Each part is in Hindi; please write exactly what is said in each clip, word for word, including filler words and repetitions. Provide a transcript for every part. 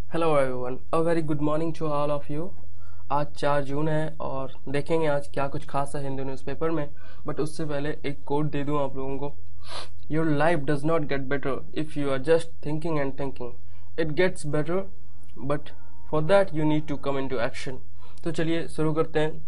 Hello everyone, a very good morning to all of you. आज चार जून है और देखेंगे आज क्या कुछ खास है हिंदू न्यूज़पेपर में। बट उससे पहले एक कोट दे दूं आप लोगों को। Your life does not get better if you are just thinking and thinking, it gets better but for that you need to come into action. तो चलिए शुरू करते हैं।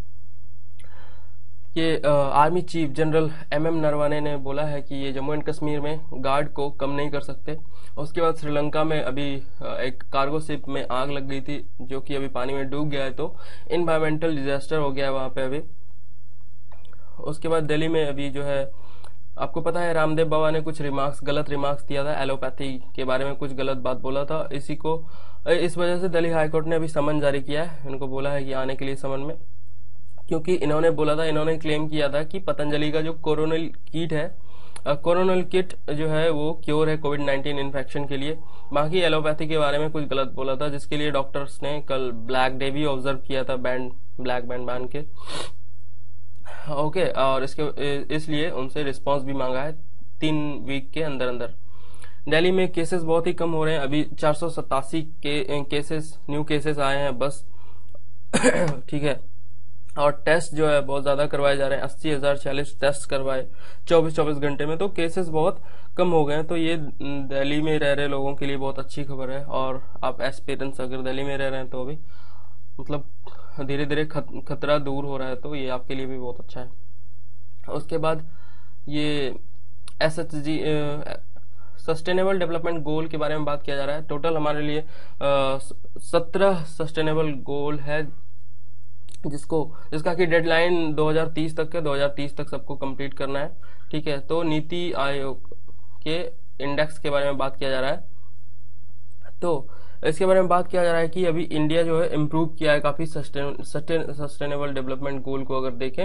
ये army chief general M M Naravane ने बोला है कि ये जम्मू एंड कश्मीर में गार्ड को कम नहीं कर सकते। उसके बाद श्रीलंका में अभी एक कार्गो शिप में आग लग गई थी जो कि अभी पानी में डूब गया है, तो इन्वायरमेंटल डिजास्टर हो गया है वहां पे अभी। उसके बाद दिल्ली में अभी जो है, आपको पता है रामदेव बाबा ने कुछ रिमार्क्स गलत रिमार्क्स दिया था, एलोपैथी के बारे में कुछ गलत बात बोला था। इसी को इस वजह से दिल्ली हाईकोर्ट ने अभी समन जारी किया है, इनको बोला है कि आने के लिए समन में, क्योंकि इन्होंने बोला था, इन्होंने क्लेम किया था कि पतंजलि का जो कोरोनल किट है, कोरोनल किट जो है वो क्योर है कोविड नाइन्टीन इन्फेक्शन के लिए। बाकी एलोपैथी के बारे में कुछ गलत बोला था, जिसके लिए डॉक्टर्स ने कल ब्लैक डे भी ऑब्जर्व किया था, बैंड ब्लैक बैंड बांध के। ओके, और इसके इसलिए उनसे रिस्पांस भी मांगा है तीन वीक के अंदर अंदर। दिल्ली में केसेस बहुत ही कम हो रहे हैं, अभी चार सौ सतासी के केसेस न्यू केसेस आए हैं बस। ठीक है, और टेस्ट जो है बहुत ज्यादा करवाए जा रहे हैं, अस्सी हजार छियालीस टेस्ट करवाए चौबीस चौबीस घंटे में, तो केसेस बहुत कम हो गए हैं। तो ये दिल्ली में रह रहे लोगों के लिए बहुत अच्छी खबर है। और आप एस्पिरेंट्स अगर दिल्ली में रह रहे हैं तो अभी मतलब धीरे धीरे खतरा दूर हो रहा है, तो ये आपके लिए भी बहुत अच्छा है। उसके बाद ये S H G sustainable development goal के बारे में बात किया जा रहा है। टोटल हमारे लिए सत्रह सस्टेनेबल गोल है, जिसको जिसका कि डेडलाइन दो हज़ार तीस तक है, दो हज़ार तीस तक सबको कंप्लीट करना है। ठीक है, तो नीति आयोग के इंडेक्स के बारे में बात किया जा रहा है। तो इसके बारे में बात किया जा रहा है कि अभी इंडिया जो है इम्प्रूव किया है काफी सस्टेनेबल डेवलपमेंट गोल को अगर देखें।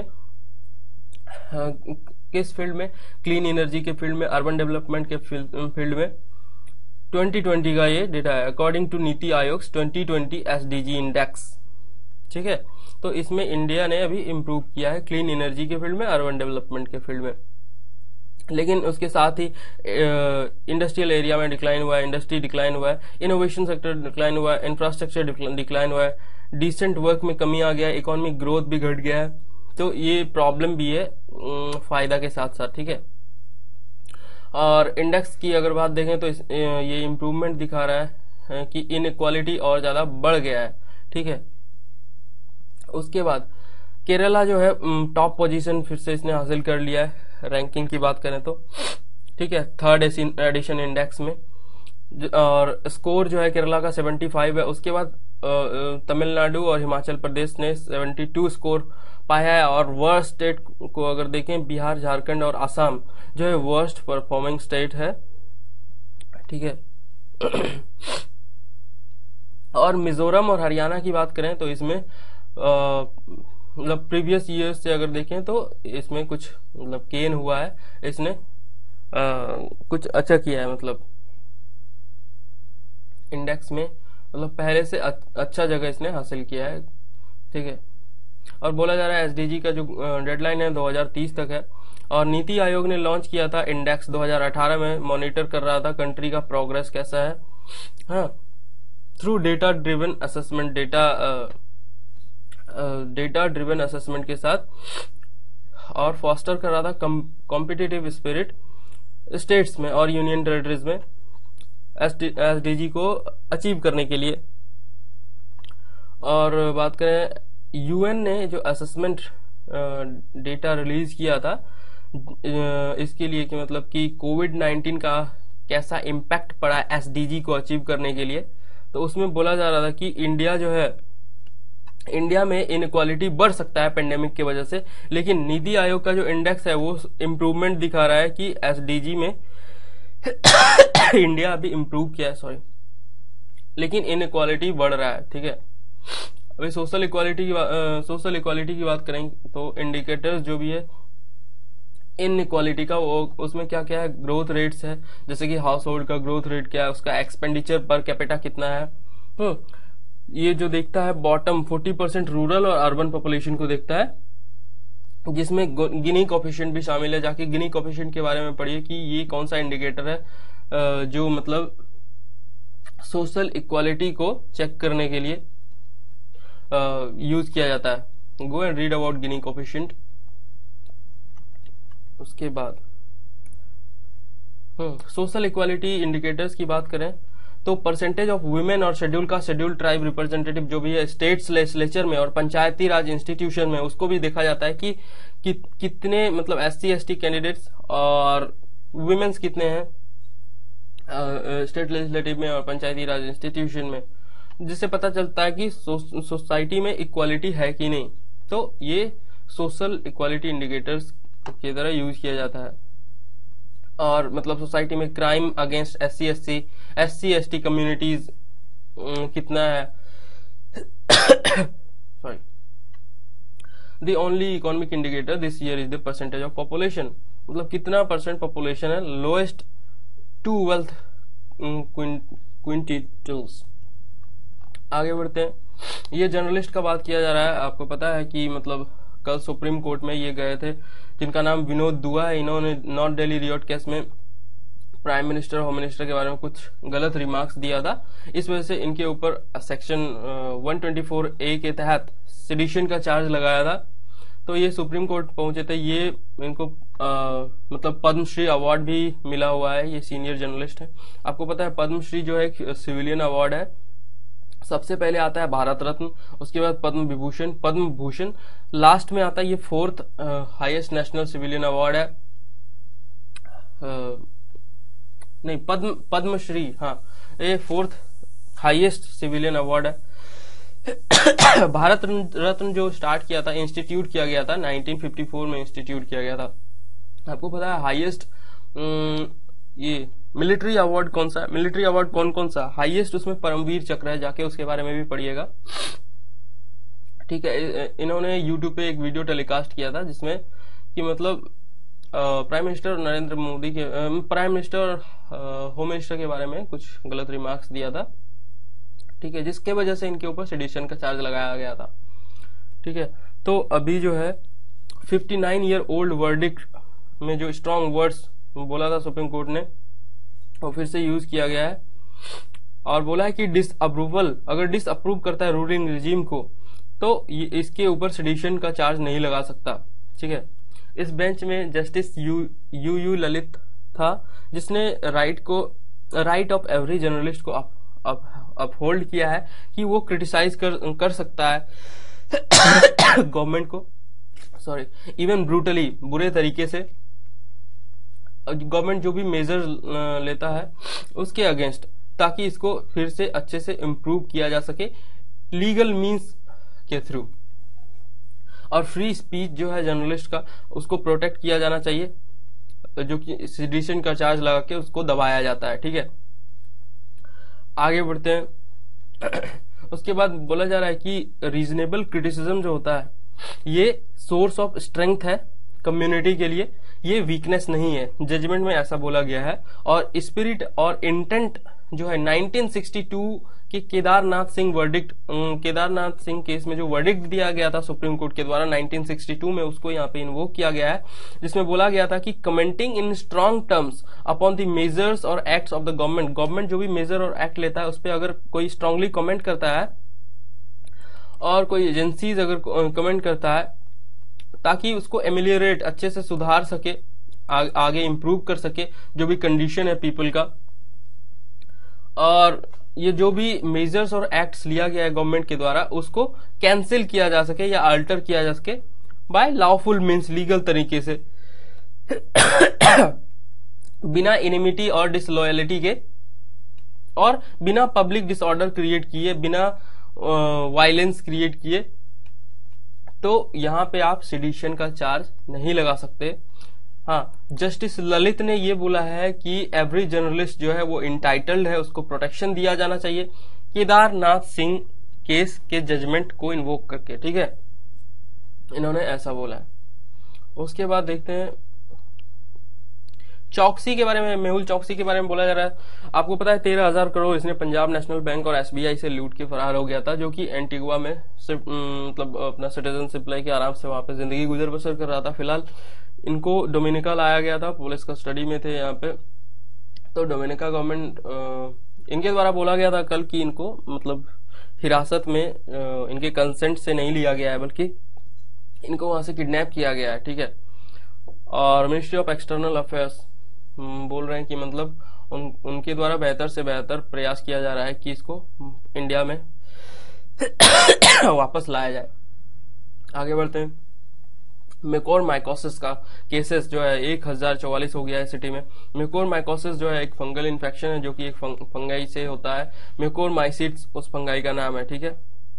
किस फील्ड में? क्लीन एनर्जी के फील्ड में, अर्बन डेवलपमेंट के फील्ड में। ट्वेंटी ट्वेंटी का ये डेटा है according to NITI Aayog twenty twenty SDG index. ठीक है, तो इसमें इंडिया ने अभी इम्प्रूव किया है क्लीन एनर्जी के फील्ड में, अर्बन डेवलपमेंट के फील्ड में। लेकिन उसके साथ ही इंडस्ट्रियल एरिया में डिक्लाइन हुआ है, इंडस्ट्री डिक्लाइन हुआ है, इनोवेशन सेक्टर डिक्लाइन हुआ है, इंफ्रास्ट्रक्चर डिक्लाइन हुआ है, डिसेंट वर्क में कमी आ गया है, इकोनॉमिक ग्रोथ भी घट गया है। तो ये प्रॉब्लम भी है फायदा के साथ साथ। ठीक है, और इंडेक्स की अगर बात देखें तो इस, ये इम्प्रूवमेंट दिखा रहा है कि इनइक्वालिटी और ज्यादा बढ़ गया है। ठीक है, उसके बाद केरला जो है टॉप पोजीशन फिर से इसने हासिल कर लिया है रैंकिंग की बात करें तो। ठीक है, थर्ड एडिशन इंडेक्स में, और स्कोर जो है केरला का पचहत्तर है। उसके बाद तमिलनाडु और हिमाचल प्रदेश ने बहत्तर स्कोर पाया है। और वर्स्ट स्टेट को अगर देखें, बिहार, झारखंड और असम जो है वर्स्ट परफॉर्मिंग स्टेट है। ठीक है, और मिजोरम और हरियाणा की बात करें तो इसमें मतलब प्रीवियस ईयर्स से अगर देखें तो इसमें कुछ मतलब गेन हुआ है, इसने आ, कुछ अच्छा किया है, मतलब इंडेक्स में मतलब पहले से अच्छा जगह इसने हासिल किया है। ठीक है, और बोला जा रहा है एसडीजी का जो डेडलाइन है दो हज़ार तीस तक है। और नीति आयोग ने लॉन्च किया था इंडेक्स दो हज़ार अठारह में, मॉनिटर कर रहा था कंट्री का प्रोग्रेस कैसा है। हाँ, through data driven assessment, data data driven assessment के साथ, और फॉस्टर कर रहा था कॉम्पिटिटिव स्पिरिट स्टेट्स में और यूनियन टेरिटरीज में एसडीजी को अचीव करने के लिए। और बात करें यूएन ने जो असेसमेंट डेटा रिलीज किया था इसके लिए कि मतलब कि कोविड नाइन्टीन का कैसा इम्पैक्ट पड़ा एसडीजी को अचीव करने के लिए, तो उसमें बोला जा रहा था कि इंडिया जो है इंडिया में इनइक्वालिटी बढ़ सकता है पेंडेमिक की वजह से। लेकिन नीति आयोग का जो इंडेक्स है वो इम्प्रूवमेंट दिखा रहा है कि एसडीजी में इंडिया अभी इम्प्रूव किया है, सॉरी, लेकिन इनइक्वालिटी बढ़ रहा है। ठीक है, अभी सोशल इक्वालिटी की सोशल इक्वालिटी की बात करें तो इंडिकेटर्स जो भी है इनइक्वालिटी का, वो उसमें क्या क्या है, ग्रोथ रेट्स है, जैसे कि हाउस होल्ड का ग्रोथ रेट क्या है, उसका एक्सपेंडिचर पर कैपिटा कितना है। हम्म ये जो देखता है बॉटम चालीस परसेंट रूरल और अर्बन पॉपुलेशन को देखता है, जिसमें गिनी कोफिशिएंट भी शामिल है। जाके गिनी कोफिशिएंट के बारे में पढ़िए कि ये कौन सा इंडिकेटर है जो मतलब सोशल इक्वालिटी को चेक करने के लिए यूज किया जाता है। Go and read about Gini coefficient. उसके बाद सोशल इक्वालिटी इंडिकेटर्स की बात करें तो परसेंटेज ऑफ वुमेन और शेड्यूल का शेड्यूल ट्राइब रिप्रेजेंटेटिव जो भी है स्टेट्स लेजिस्लेचर में और पंचायती राज इंस्टीट्यूशन में, उसको भी देखा जाता है कि, कि कितने मतलब S C S T candidates और वुमेन्स कितने हैं स्टेट लेजिस्लेटिव में और पंचायती राज इंस्टीट्यूशन में, जिससे पता चलता है कि सोसाइटी में इक्वालिटी है कि नहीं। तो ये सोशल इक्वालिटी इंडिकेटर्स की तरह यूज किया जाता है। और मतलब सोसाइटी में crime against S C S C S C S T communities कितना है। Sorry, the only economic indicator this year is the percentage of population, मतलब कितना परसेंट पॉपुलेशन है लोएस्ट टू वेल्थ क्विंटिल्स। आगे बढ़ते हैं। ये जर्नलिस्ट का बात किया जा रहा है। आपको पता है कि मतलब कल सुप्रीम कोर्ट में ये गए थे जिनका नाम विनोद दुआ है। इन्होंने नॉर्थ दिल्ली रियोट केस में प्राइम मिनिस्टर होम मिनिस्टर के बारे में कुछ गलत रिमार्क्स दिया था। इस वजह से इनके ऊपर section one twenty four A के तहत सेडिशन का चार्ज लगाया था। तो ये सुप्रीम कोर्ट पहुंचे थे। ये इनको आ, मतलब पद्मश्री अवार्ड भी मिला हुआ है। ये सीनियर जर्नलिस्ट है। आपको पता है पद्मश्री जो है एक सिविलियन अवार्ड है। सबसे पहले आता है भारत रत्न, उसके बाद पद्म विभूषण, पद्म भूषण, लास्ट में आता है ये fourth highest national civilian award है। आ, नहीं पद्म पद्मश्री, हाँ ये फोर्थ हाईएस्ट सिविलियन अवार्ड है। भारत रत्न जो स्टार्ट किया था, इंस्टीट्यूट किया गया था नाइनटीन फिफ्टी फोर में इंस्टीट्यूट किया गया था। आपको पता है हाईएस्ट ये मिलिट्री अवार्ड कौन सा है? मिलिट्री अवार्ड कौन कौन सा हाईएस्ट? उसमें परमवीर चक्र है, जाके उसके बारे में भी पढ़िएगा। ठीक है, इन्होंने यूट्यूब पे एक वीडियो टेलीकास्ट किया था जिसमें कि मतलब प्राइम मिनिस्टर नरेंद्र मोदी के प्राइम मिनिस्टर और होम मिनिस्टर के बारे में कुछ गलत रिमार्क्स दिया था। ठीक है, जिसके वजह से इनके ऊपर सेडिशन का चार्ज लगाया गया था। ठीक है, तो अभी जो है fifty nine year old verdict में जो स्ट्रॉन्ग वर्ड्स बोला था सुप्रीम कोर्ट ने, वो फिर से यूज किया गया है और बोला है कि डिसअप्रूवल, अगर डिसअप्रूव करता है रूलिंग रिजीम को तो इसके ऊपर सेडिशन का चार्ज नहीं लगा सकता। ठीक है, इस बेंच में justice U U U Lalit था जिसने राइट को राइट ऑफ एवरी जर्नलिस्ट को अप, अप, अपहोल्ड किया है कि वो क्रिटिसाइज कर कर सकता है गवर्नमेंट को, सॉरी इवन ब्रूटली, बुरे तरीके से गवर्नमेंट जो भी मेजर लेता है उसके अगेंस्ट, ताकि इसको फिर से अच्छे से इम्प्रूव किया जा सके लीगल मींस के थ्रू। और फ्री स्पीच जो है जर्नलिस्ट का, उसको प्रोटेक्ट किया जाना चाहिए, जो कि सेडिशन का चार्ज लगा के उसको दबाया जाता है। ठीक है, आगे बढ़ते हैं। उसके बाद बोला जा रहा है कि रीजनेबल क्रिटिसिज्म जो होता है ये सोर्स ऑफ स्ट्रेंथ है कम्युनिटी के लिए, ये वीकनेस नहीं है। जजमेंट में ऐसा बोला गया है। और स्पिरिट और इंटेंट जो है नाइनटीन सिक्सटी टू के केदारनाथ सिंह वर्डिक्ट, केदारनाथ सिंह केस में जो वर्डिक्ट दिया गया था सुप्रीम कोर्ट के द्वारा नाइनटीन सिक्सटी टू में, उसको यहाँ पे इन्वोक किया गया है, जिसमें बोला गया था कि commenting in strong terms upon the measures और acts of the government, government जो भी मेजर और एक्ट लेता है उस पर अगर कोई स्ट्रांगली कमेंट करता है और कोई एजेंसीज अगर कमेंट करता है ताकि उसको एमिलियरेट, अच्छे से सुधार सके, आ, आगे इंप्रूव कर सके जो भी कंडीशन है पीपल का, और ये जो भी मेजर्स और एक्ट्स लिया गया है गवर्नमेंट के द्वारा उसको कैंसिल किया जा सके या अल्टर किया जा सके बाय लॉफुल मीन्स, लीगल तरीके से, बिना इनिमिटी और डिसलॉयलिटी के और बिना पब्लिक डिसऑर्डर क्रिएट किए, बिना वायलेंस क्रिएट किए, तो यहां पे आप सेडिशन का चार्ज नहीं लगा सकते। हाँ, जस्टिस ललित ने ये बोला है कि एवरी जर्नलिस्ट जो है वो इंटाइटल्ड है, उसको प्रोटेक्शन दिया जाना चाहिए केदारनाथ सिंह केस के जजमेंट को इन्वोक करके। ठीक है, इन्होंने ऐसा बोला है। उसके बाद देखते हैं चौकसी के बारे में, मेहुल चौकसी के बारे में बोला जा रहा है। आपको पता है तेरह हजार करोड़ इसने पंजाब नेशनल बैंक और एसबीआई से लूट के फरार हो गया था, जो कि एंटीगुआ में मतलब अपना सिटीजनशिप लेके आराम से वहां पे जिंदगी गुजर बसर कर रहा था। फिलहाल इनको डोमिनिका लाया गया था, पुलिस कस्टडी में थे यहाँ पे। तो डोमिनिका गवर्नमेंट इनके द्वारा बोला गया था कल कि इनको मतलब हिरासत में इनके कंसेंट से नहीं लिया गया है, बल्कि इनको वहां से किडनैप किया गया है, ठीक है। और मिनिस्ट्री ऑफ एक्सटर्नल अफेयर्स बोल रहे हैं कि मतलब उन उनके द्वारा बेहतर से बेहतर प्रयास किया जा रहा है कि इसको इंडिया में वापस लाया जाए। आगे बढ़ते हैं। म्यूकोरमाइकोसिस का केसेस जो है एक हजार चौवालीस हो गया है सिटी में। म्यूकोरमाइकोसिस जो है एक फंगल इन्फेक्शन है जो कि एक फंगाई से होता है। म्यूकोरमाइसिट्स उस फंगाई का नाम है, ठीक है।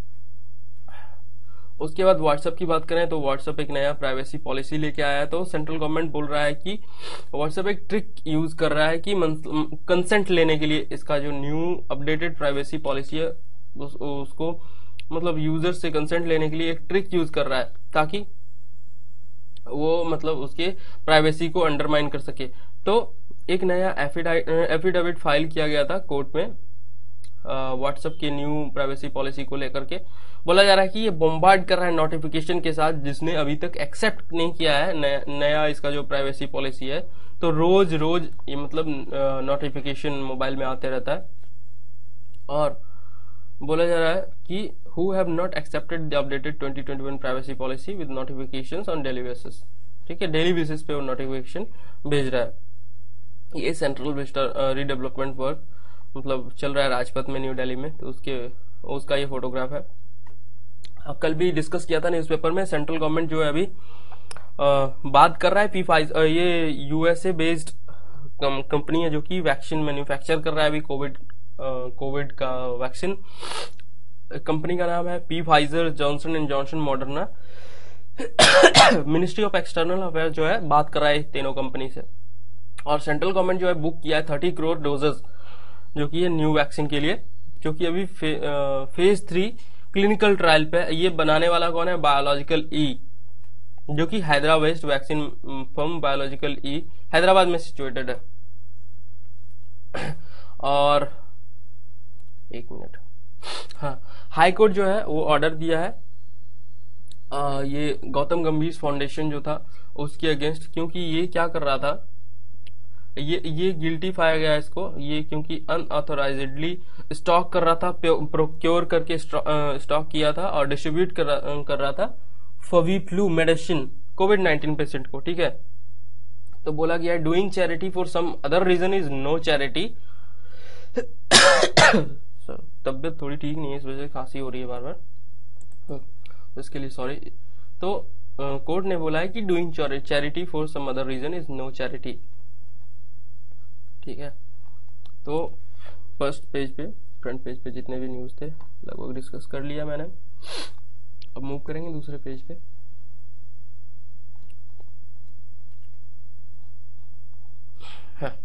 उसके बाद व्हाट्सएप की बात करें तो व्हाट्सएप एक नया प्राइवेसी पॉलिसी लेके आया है। तो सेंट्रल गवर्नमेंट बोल रहा है कि व्हाट्सएप एक ट्रिक यूज कर रहा है कि कंसेंट लेने के लिए इसका जो न्यू अपडेटेड प्राइवेसी पॉलिसी है उस, उसको मतलब यूजर से कंसेंट लेने के लिए एक ट्रिक यूज कर रहा है ताकि वो मतलब उसके प्राइवेसी को अंडरमाइन कर सके। तो एक नया एफिडेविट फाइल किया गया था कोर्ट में व्हाट्सएप के न्यू प्राइवेसी पॉलिसी को लेकर के। बोला जा रहा है कि ये बॉम्बार्ड कर रहा है नोटिफिकेशन के साथ जिसने अभी तक एक्सेप्ट नहीं किया है नया, नया इसका जो प्राइवेसी पॉलिसी है। तो रोज रोज ये मतलब नोटिफिकेशन मोबाइल में आते रहता है। और बोला जा रहा है कि who have not accepted the updated twenty twenty-one privacy policy with notifications on daily basis, ठीक है। डेली बेसिस पे वो नोटिफिकेशन भेज रहा है। ये सेंट्रल विजिटर रीडेवलपमेंट वर्क मतलब चल रहा है राजपथ में न्यू दिल्ली में। तो उसके उसका ये फोटोग्राफ है। कल भी डिस्कस किया था न्यूज़पेपर में। सेंट्रल गवर्नमेंट जो है अभी आ, बात कर रहा है पी फाइव ये यूएसए बेस्ड कंपनी है जो कि वैक्सीन मैन्युफैक्चर कर रहा है अभी कोविड कोविड का वैक्सीन। कंपनी का नाम है P Pfizer Johnson and Johnson Moderna. Ministry of external affairs जो है बात कर रहा है तीनों कंपनी से। और सेंट्रल गवर्नमेंट जो है बुक किया है थर्टी करोड़ डोजेस जो कि ये न्यू वैक्सीन के लिए, जो कि अभी फे, आ, फेज थ्री क्लिनिकल ट्रायल पे। ये बनाने वाला कौन है? बायोलॉजिकल ई, जो कि Hyderabad based vaccine firm biological E Hyderabad में सिचुएटेड है। और एक मिनट, हाँ, हाई कोर्ट जो है वो ऑर्डर दिया है आ, ये गौतम गंभीर फाउंडेशन जो था उसके अगेंस्ट, क्योंकि ये क्या कर रहा था, ये ये गिल्टी पाया गया इसको, ये क्योंकि अनऑथोराइजेडली स्टॉक कर रहा था, प्रोक्योर करके स्टॉक किया था और डिस्ट्रीब्यूट कर, कर रहा था FabiFlu medicine covid nineteen patient को, ठीक है। तो बोला गया doing charity for some other reason is no charity. तबियत थोड़ी ठीक नहीं है, इस वजह से खांसी हो रही है बार बार, इसके लिए सॉरी। तो कोर्ट ने बोला है कि doing charity for some other reason is no charity, ठीक है। तो फर्स्ट पेज पे फ्रंट पेज पे जितने भी न्यूज थे लगभग डिस्कस कर लिया मैंने। अब मूव करेंगे दूसरे पेज पे। हाँ,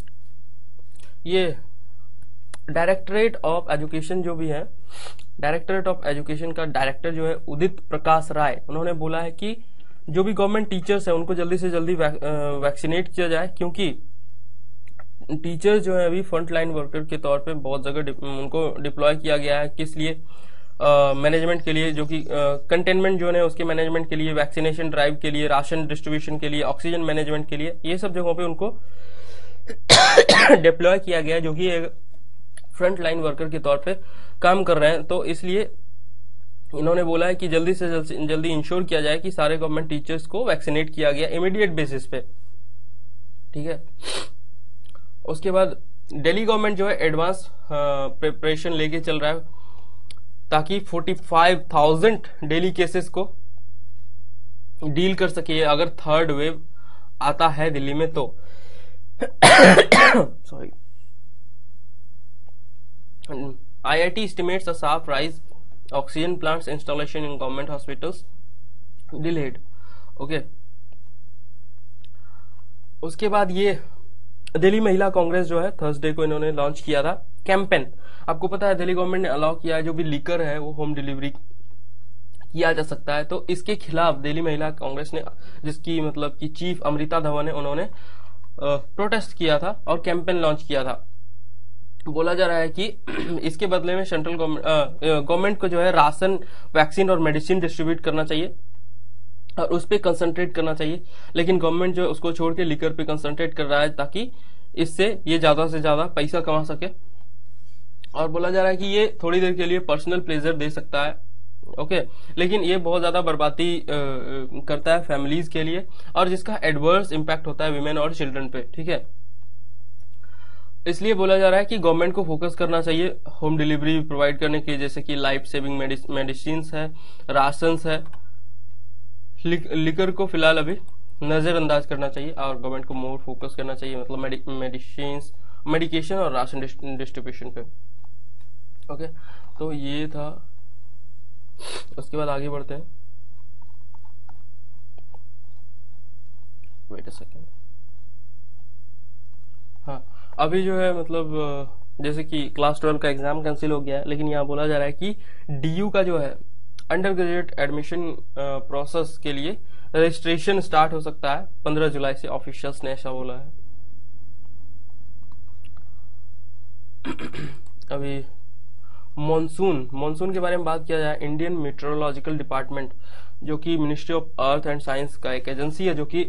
ये डायरेक्टरेट ऑफ एजुकेशन जो भी है, डायरेक्टरेट ऑफ एजुकेशन का डायरेक्टर जो है उदित प्रकाश राय, उन्होंने बोला है कि जो भी गवर्नमेंट टीचर्स है उनको जल्दी से जल्दी वैक्सीनेट किया जाए, क्योंकि टीचर्स जो है अभी फ्रंट लाइन वर्कर के तौर पे बहुत जगह उनको डिप्लॉय किया गया है। किस लिए? मैनेजमेंट uh, के लिए, जो कि कंटेनमेंट जोन है उसके मैनेजमेंट के लिए, वैक्सीनेशन ड्राइव के लिए, राशन डिस्ट्रीब्यूशन के लिए, ऑक्सीजन मैनेजमेंट के लिए, ये सब जगहों पे उनको डिप्लॉय किया गया है, जो कि फ्रंट लाइन वर्कर के तौर पे काम कर रहे हैं। तो इसलिए इन्होंने बोला है कि जल्दी से जल्दी जल्दी इंश्योर किया जाए कि सारे गवर्नमेंट टीचर्स को वैक्सीनेट किया गया इमीडिएट बेसिस पे, ठीक है। उसके बाद दिल्ली गवर्नमेंट जो है एडवांस प्रिपरेशन लेके चल रहा है ताकि पैंतालीस हज़ार डेली केसेस को डील कर सके अगर थर्ड वेव आता है दिल्ली में तो। Sorry. I I T estimates a sharp rise oxygen plants installation in government hospitals delayed. Okay, उसके बाद ये दिल्ली महिला कांग्रेस जो है थर्सडे को इन्होंने लॉन्च किया था कैंपेन। आपको पता है दिल्ली गवर्नमेंट ने अलाउ किया है जो भी लीकर है वो होम डिलीवरी किया जा सकता है। तो इसके खिलाफ दिल्ली महिला कांग्रेस ने, जिसकी मतलब कि चीफ अमृता धवन है, उन्होंने प्रोटेस्ट किया था और कैंपेन लॉन्च किया था। बोला जा रहा है कि इसके बदले में सेंट्रल गवर्नमेंट को जो है राशन, वैक्सीन और मेडिसिन डिस्ट्रीब्यूट करना चाहिए और उस पर कंसंट्रेट करना चाहिए, लेकिन गवर्नमेंट जो है उसको छोड़ के लिकर पे कंसंट्रेट कर रहा है ताकि इससे ये ज्यादा से ज्यादा पैसा कमा सके और बोला जा रहा है कि ये थोड़ी देर के लिए पर्सनल प्लेजर दे सकता है, ओके, लेकिन ये बहुत ज्यादा बर्बादी करता है फैमिलीज के लिए, और जिसका एडवर्स इम्पैक्ट होता है विमेन और चिल्ड्रन पे, ठीक है। इसलिए बोला जा रहा है कि गवर्नमेंट को फोकस करना चाहिए होम डिलीवरी प्रोवाइड करने के, जैसे कि लाइफ सेविंग मेडिसिन है, राशंस है। लिकर को फिलहाल अभी नजरअंदाज करना चाहिए और गवर्नमेंट को मोर फोकस करना चाहिए, मतलब मेडिसिन, मेडिकेशन और राशन डिस्ट्रीब्यूशन पे, ओके। तो ये था, उसके बाद आगे बढ़ते हैं। Wait a second. हाँ, अभी जो है मतलब जैसे कि क्लास ट्वेल्व का एग्जाम कैंसिल हो गया है, लेकिन यहाँ बोला जा रहा है कि डीयू का जो है अंडर ग्रेजुएट एडमिशन प्रोसेस के लिए रजिस्ट्रेशन स्टार्ट हो सकता है पंद्रह जुलाई से, ऑफिशियल्स ने ऐसा बोला है। अभी मॉनसून मॉनसून के बारे में बात किया जाए, इंडियन मेट्रोलॉजिकल डिपार्टमेंट जो कि ministry of earth and science का एक एजेंसी है, जो कि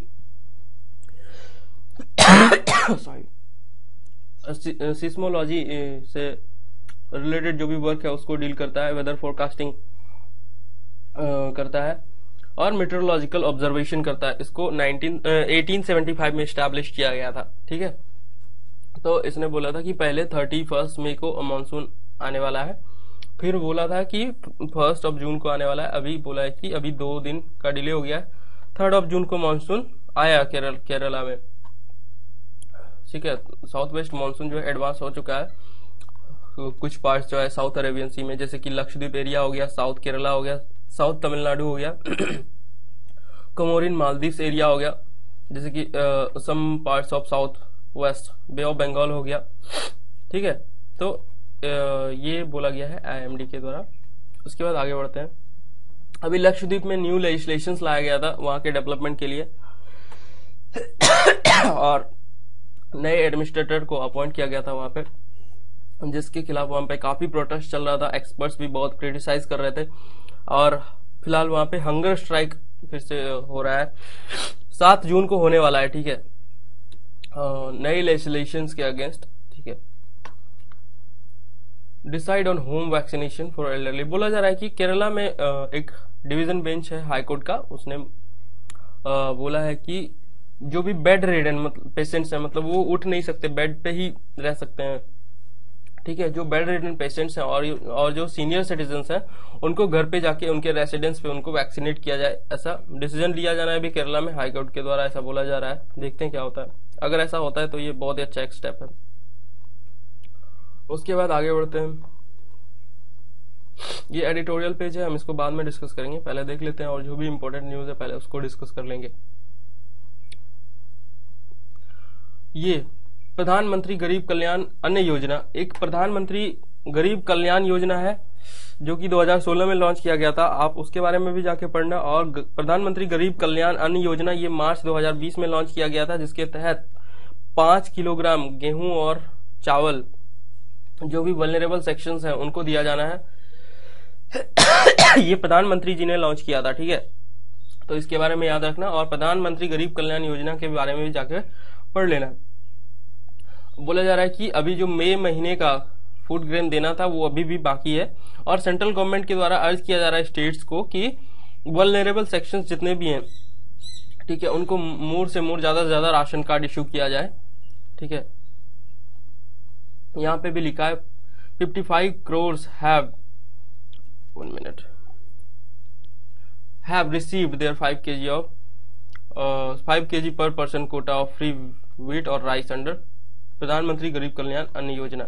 सॉरी सिस्मोलॉजी से रिलेटेड जो भी वर्क है उसको डील करता है, वेदर फोरकास्टिंग करता है और मेट्रोलॉजिकल ऑब्जर्वेशन करता है। इसको अठारह सौ पचहत्तर में स्टैब्लिश किया गया था, ठीक है। तो इसने बोला था कि पहले थर्टी फर्स्ट मई को मानसून आने वाला है, फिर बोला था कि फर्स्ट ऑफ जून को आने वाला है, अभी बोला है कि अभी दो दिन का डिले हो गया है, थर्ड ऑफ जून को मानसून आया केरल केरला में, ठीक है। साउथ वेस्ट मानसून जो है एडवांस हो चुका है, कुछ पार्ट्स जो है साउथ अरेबियन सी में, जैसे कि लक्षद्वीप एरिया हो गया, साउथ केरला हो गया, साउथ तमिलनाडु हो गया, कोमोरिन मालदीव्स एरिया हो गया, जैसे कि some parts of south west, bay of Bengal हो गया, ठीक है। तो uh, ये बोला गया है आईएमडी के द्वारा। उसके बाद आगे बढ़ते हैं। अभी लक्षद्वीप में न्यू लेजिस्लेशन लाया गया था वहां के डेवलपमेंट के लिए और नए एडमिनिस्ट्रेटर को अपॉइंट किया गया था वहां पे, जिसके खिलाफ वहां पे काफी प्रोटेस्ट चल रहा था, एक्सपर्ट्स भी बहुत क्रिटिसाइज कर रहे थे, और फिलहाल वहां पे हंगर स्ट्राइक फिर से हो रहा है, सात जून को होने वाला है, ठीक है, नए लेजिस्लेशन के अगेंस्ट, ठीक है। Decide on home vaccination for elderly, बोला जा रहा है कि केरला में एक डिवीजन बेंच है हाईकोर्ट का, उसने बोला है कि जो भी बेड रिडन मतलब पेशेंट्स हैं, मतलब वो उठ नहीं सकते, बेड पे ही रह सकते हैं, ठीक है, जो बेड रिडन पेशेंट्स हैं और और जो सीनियर सिटीजन्स हैं उनको घर पे जाके उनके रेसिडेंस पे उनको वैक्सीनेट किया जाए, ऐसा डिसीजन लिया जाना है अभी केरला में हाईकोर्ट के द्वारा, ऐसा बोला जा रहा है। देखते हैं क्या होता है, अगर ऐसा होता है तो ये बहुत ही अच्छा एक स्टेप है। उसके बाद आगे बढ़ते हैं। ये एडिटोरियल पेज है, हम इसको बाद में डिस्कस करेंगे, पहले देख लेते हैं और जो भी इंपॉर्टेंट न्यूज है पहले उसको डिस्कस कर लेंगे। ये प्रधानमंत्री गरीब कल्याण अन्न योजना एक प्रधानमंत्री गरीब कल्याण योजना है जो कि दो हज़ार सोलह में लॉन्च किया गया था, आप उसके बारे में भी जाके पढ़ना। और प्रधानमंत्री गरीब कल्याण अन्न योजना ये मार्च दो हज़ार बीस में लॉन्च किया गया था, जिसके तहत पांच किलोग्राम गेहूं और चावल जो भी वल्नरेबल सेक्शंस हैं उनको दिया जाना है। ये प्रधानमंत्री जी ने लॉन्च किया था, ठीक है, तो इसके बारे में याद रखना, और प्रधानमंत्री गरीब कल्याण योजना के बारे में भी जाके पढ़ लेना। बोला जा रहा है कि अभी जो मई महीने का फूड ग्रेन देना था वो अभी भी बाकी है, और सेंट्रल गवर्नमेंट के द्वारा अर्ज किया जा रहा है स्टेट्स को कि वल्नरेबल सेक्शंस जितने भी हैं, ठीक है, उनको मोर से मोर ज्यादा से ज्यादा राशन कार्ड इशू किया जाए, ठीक है। यहां पे भी लिखा है पचपन crores have one minute have received their five KG of five KG per person quota of free wheat और राइस अंडर प्रधानमंत्री गरीब कल्याण अन्न योजना।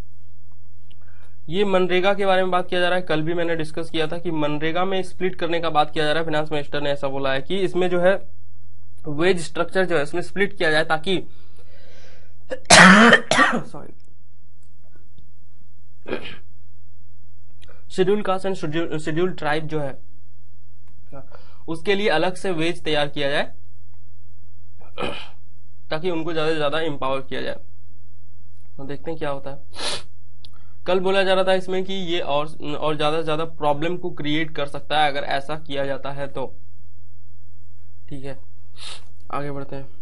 ये मनरेगा के बारे में बात किया जा रहा है, कल भी मैंने डिस्कस किया था कि मनरेगा में स्प्लिट करने का बात किया जा रहा है। फाइनेंस मिनिस्टर ने ऐसा बोला है कि इसमें जो है वेज स्ट्रक्चर जो है इसमें स्प्लिट किया जाए, ताकि sorry schedule caste and schedule tribe जो है उसके लिए अलग से वेज तैयार किया जाए, ताकि उनको ज्यादा से ज्यादा एम्पावर किया जाए। तो देखते हैं क्या होता है। कल बोला जा रहा था इसमें कि ये और और ज्यादा से ज्यादा प्रॉब्लम को क्रिएट कर सकता है अगर ऐसा किया जाता है तो, ठीक है। आगे बढ़ते हैं।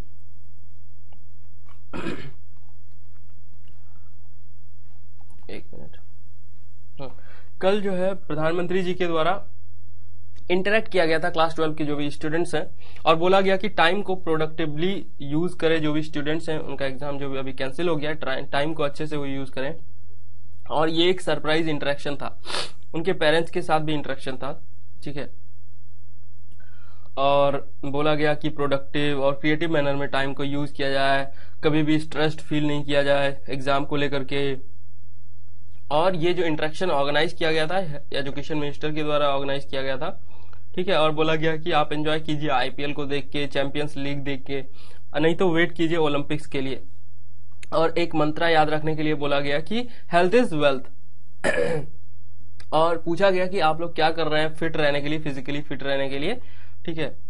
एक मिनट। हाँ, कल जो है प्रधानमंत्री जी के द्वारा इंटरेक्ट किया गया था क्लास ट्वेल्व के जो भी स्टूडेंट्स हैं, और बोला गया कि टाइम को प्रोडक्टिवली यूज करें। जो भी स्टूडेंट्स हैं उनका एग्जाम जो भी अभी कैंसिल हो गया है, टाइम को अच्छे से वो यूज करें। और ये एक सरप्राइज इंटरेक्शन था, उनके पेरेंट्स के साथ भी इंटरेक्शन था, ठीक है। और बोला गया कि प्रोडक्टिव और क्रिएटिव मैनर में टाइम को यूज किया जाए, कभी भी स्ट्रेस्ड फील नहीं किया जाए एग्जाम को लेकर के। और ये जो इंटरेक्शन ऑर्गेनाइज किया गया था एजुकेशन मिनिस्टर के द्वारा ऑर्गेनाइज किया गया था, ठीक है। और बोला गया कि आप एंजॉय कीजिए आईपीएल को देख के, चैंपियंस लीग देख के, नहीं तो वेट कीजिए ओलंपिक्स के लिए। और एक मंत्रा याद रखने के लिए बोला गया कि हेल्थ इज वेल्थ। और पूछा गया कि आप लोग क्या कर रहे हैं फिट रहने के लिए, फिजिकली फिट रहने के लिए, ठीक है।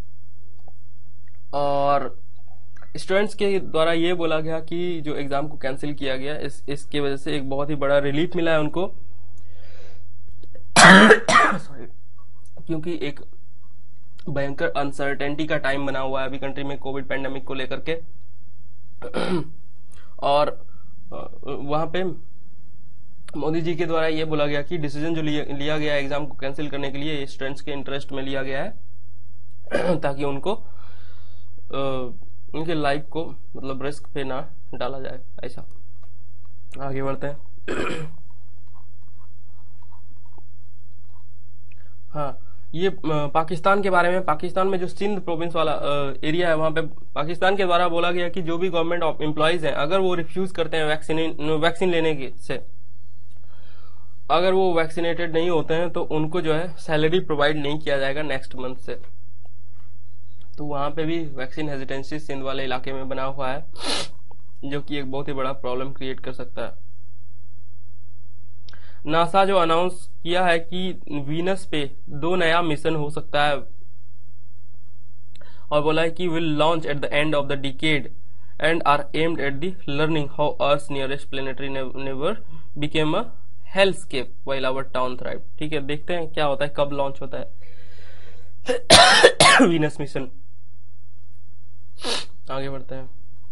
और स्टूडेंट्स के द्वारा ये बोला गया कि जो एग्जाम को कैंसिल किया गया, इस इसके वजह से एक बहुत ही बड़ा रिलीफ मिला है उनको। सॉरी, क्योंकि एक भयंकर अनसर्टेनिटी का टाइम बना हुआ है अभी कंट्री में कोविड पैंडेमिक को लेकर के। और वहां पे मोदी जी के द्वारा ये बोला गया कि डिसीजन जो लिया, लिया गया है एग्जाम को कैंसिल करने के लिए, स्टूडेंट्स के इंटरेस्ट में लिया गया है ताकि उनको आ, उनके लाइफ को मतलब रिस्क पे ना डाला जाए। ऐसा आगे बढ़ते हैं। हाँ, ये पाकिस्तान के बारे में, पाकिस्तान में जो सिंध प्रोविंस वाला एरिया है वहां पे पाकिस्तान के द्वारा बोला गया कि जो भी गवर्नमेंट एम्प्लॉयज हैं, अगर वो रिफ्यूज करते हैं वैक्सीन वैक्सीन लेने के से, अगर वो वैक्सीनेटेड नहीं होते हैं तो उनको जो है सैलरी प्रोवाइड नहीं किया जाएगा नेक्स्ट मंथ से। तो वहां पे भी वैक्सीन हेजिटेंसी सिंध वाले इलाके में बना हुआ है, जो कि एक बहुत ही बड़ा प्रॉब्लम क्रिएट कर सकता है। नासा जो अनाउंस किया है कि वीनस पे दो नया मिशन हो सकता है, और बोला है कि will launch at the end of the decade and are aimed at the learning how earth nearest planetary neighbour became a hellscape while our town thrive. ठीक है, देखते हैं क्या होता है, कब लॉन्च होता है वीनस मिशन। आगे बढ़ते हैं।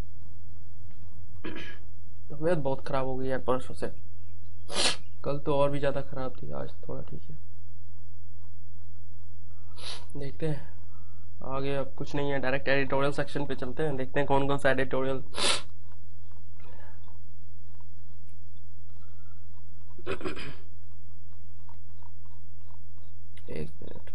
तबीयत बहुत खराब हो गई है परसों से, कल तो और भी ज्यादा खराब थी, आज थोड़ा ठीक है। देखते हैं आगे, अब कुछ नहीं है, डायरेक्ट एडिटोरियल सेक्शन पे चलते हैं, देखते हैं कौन कौन सा एडिटोरियल। एक मिनट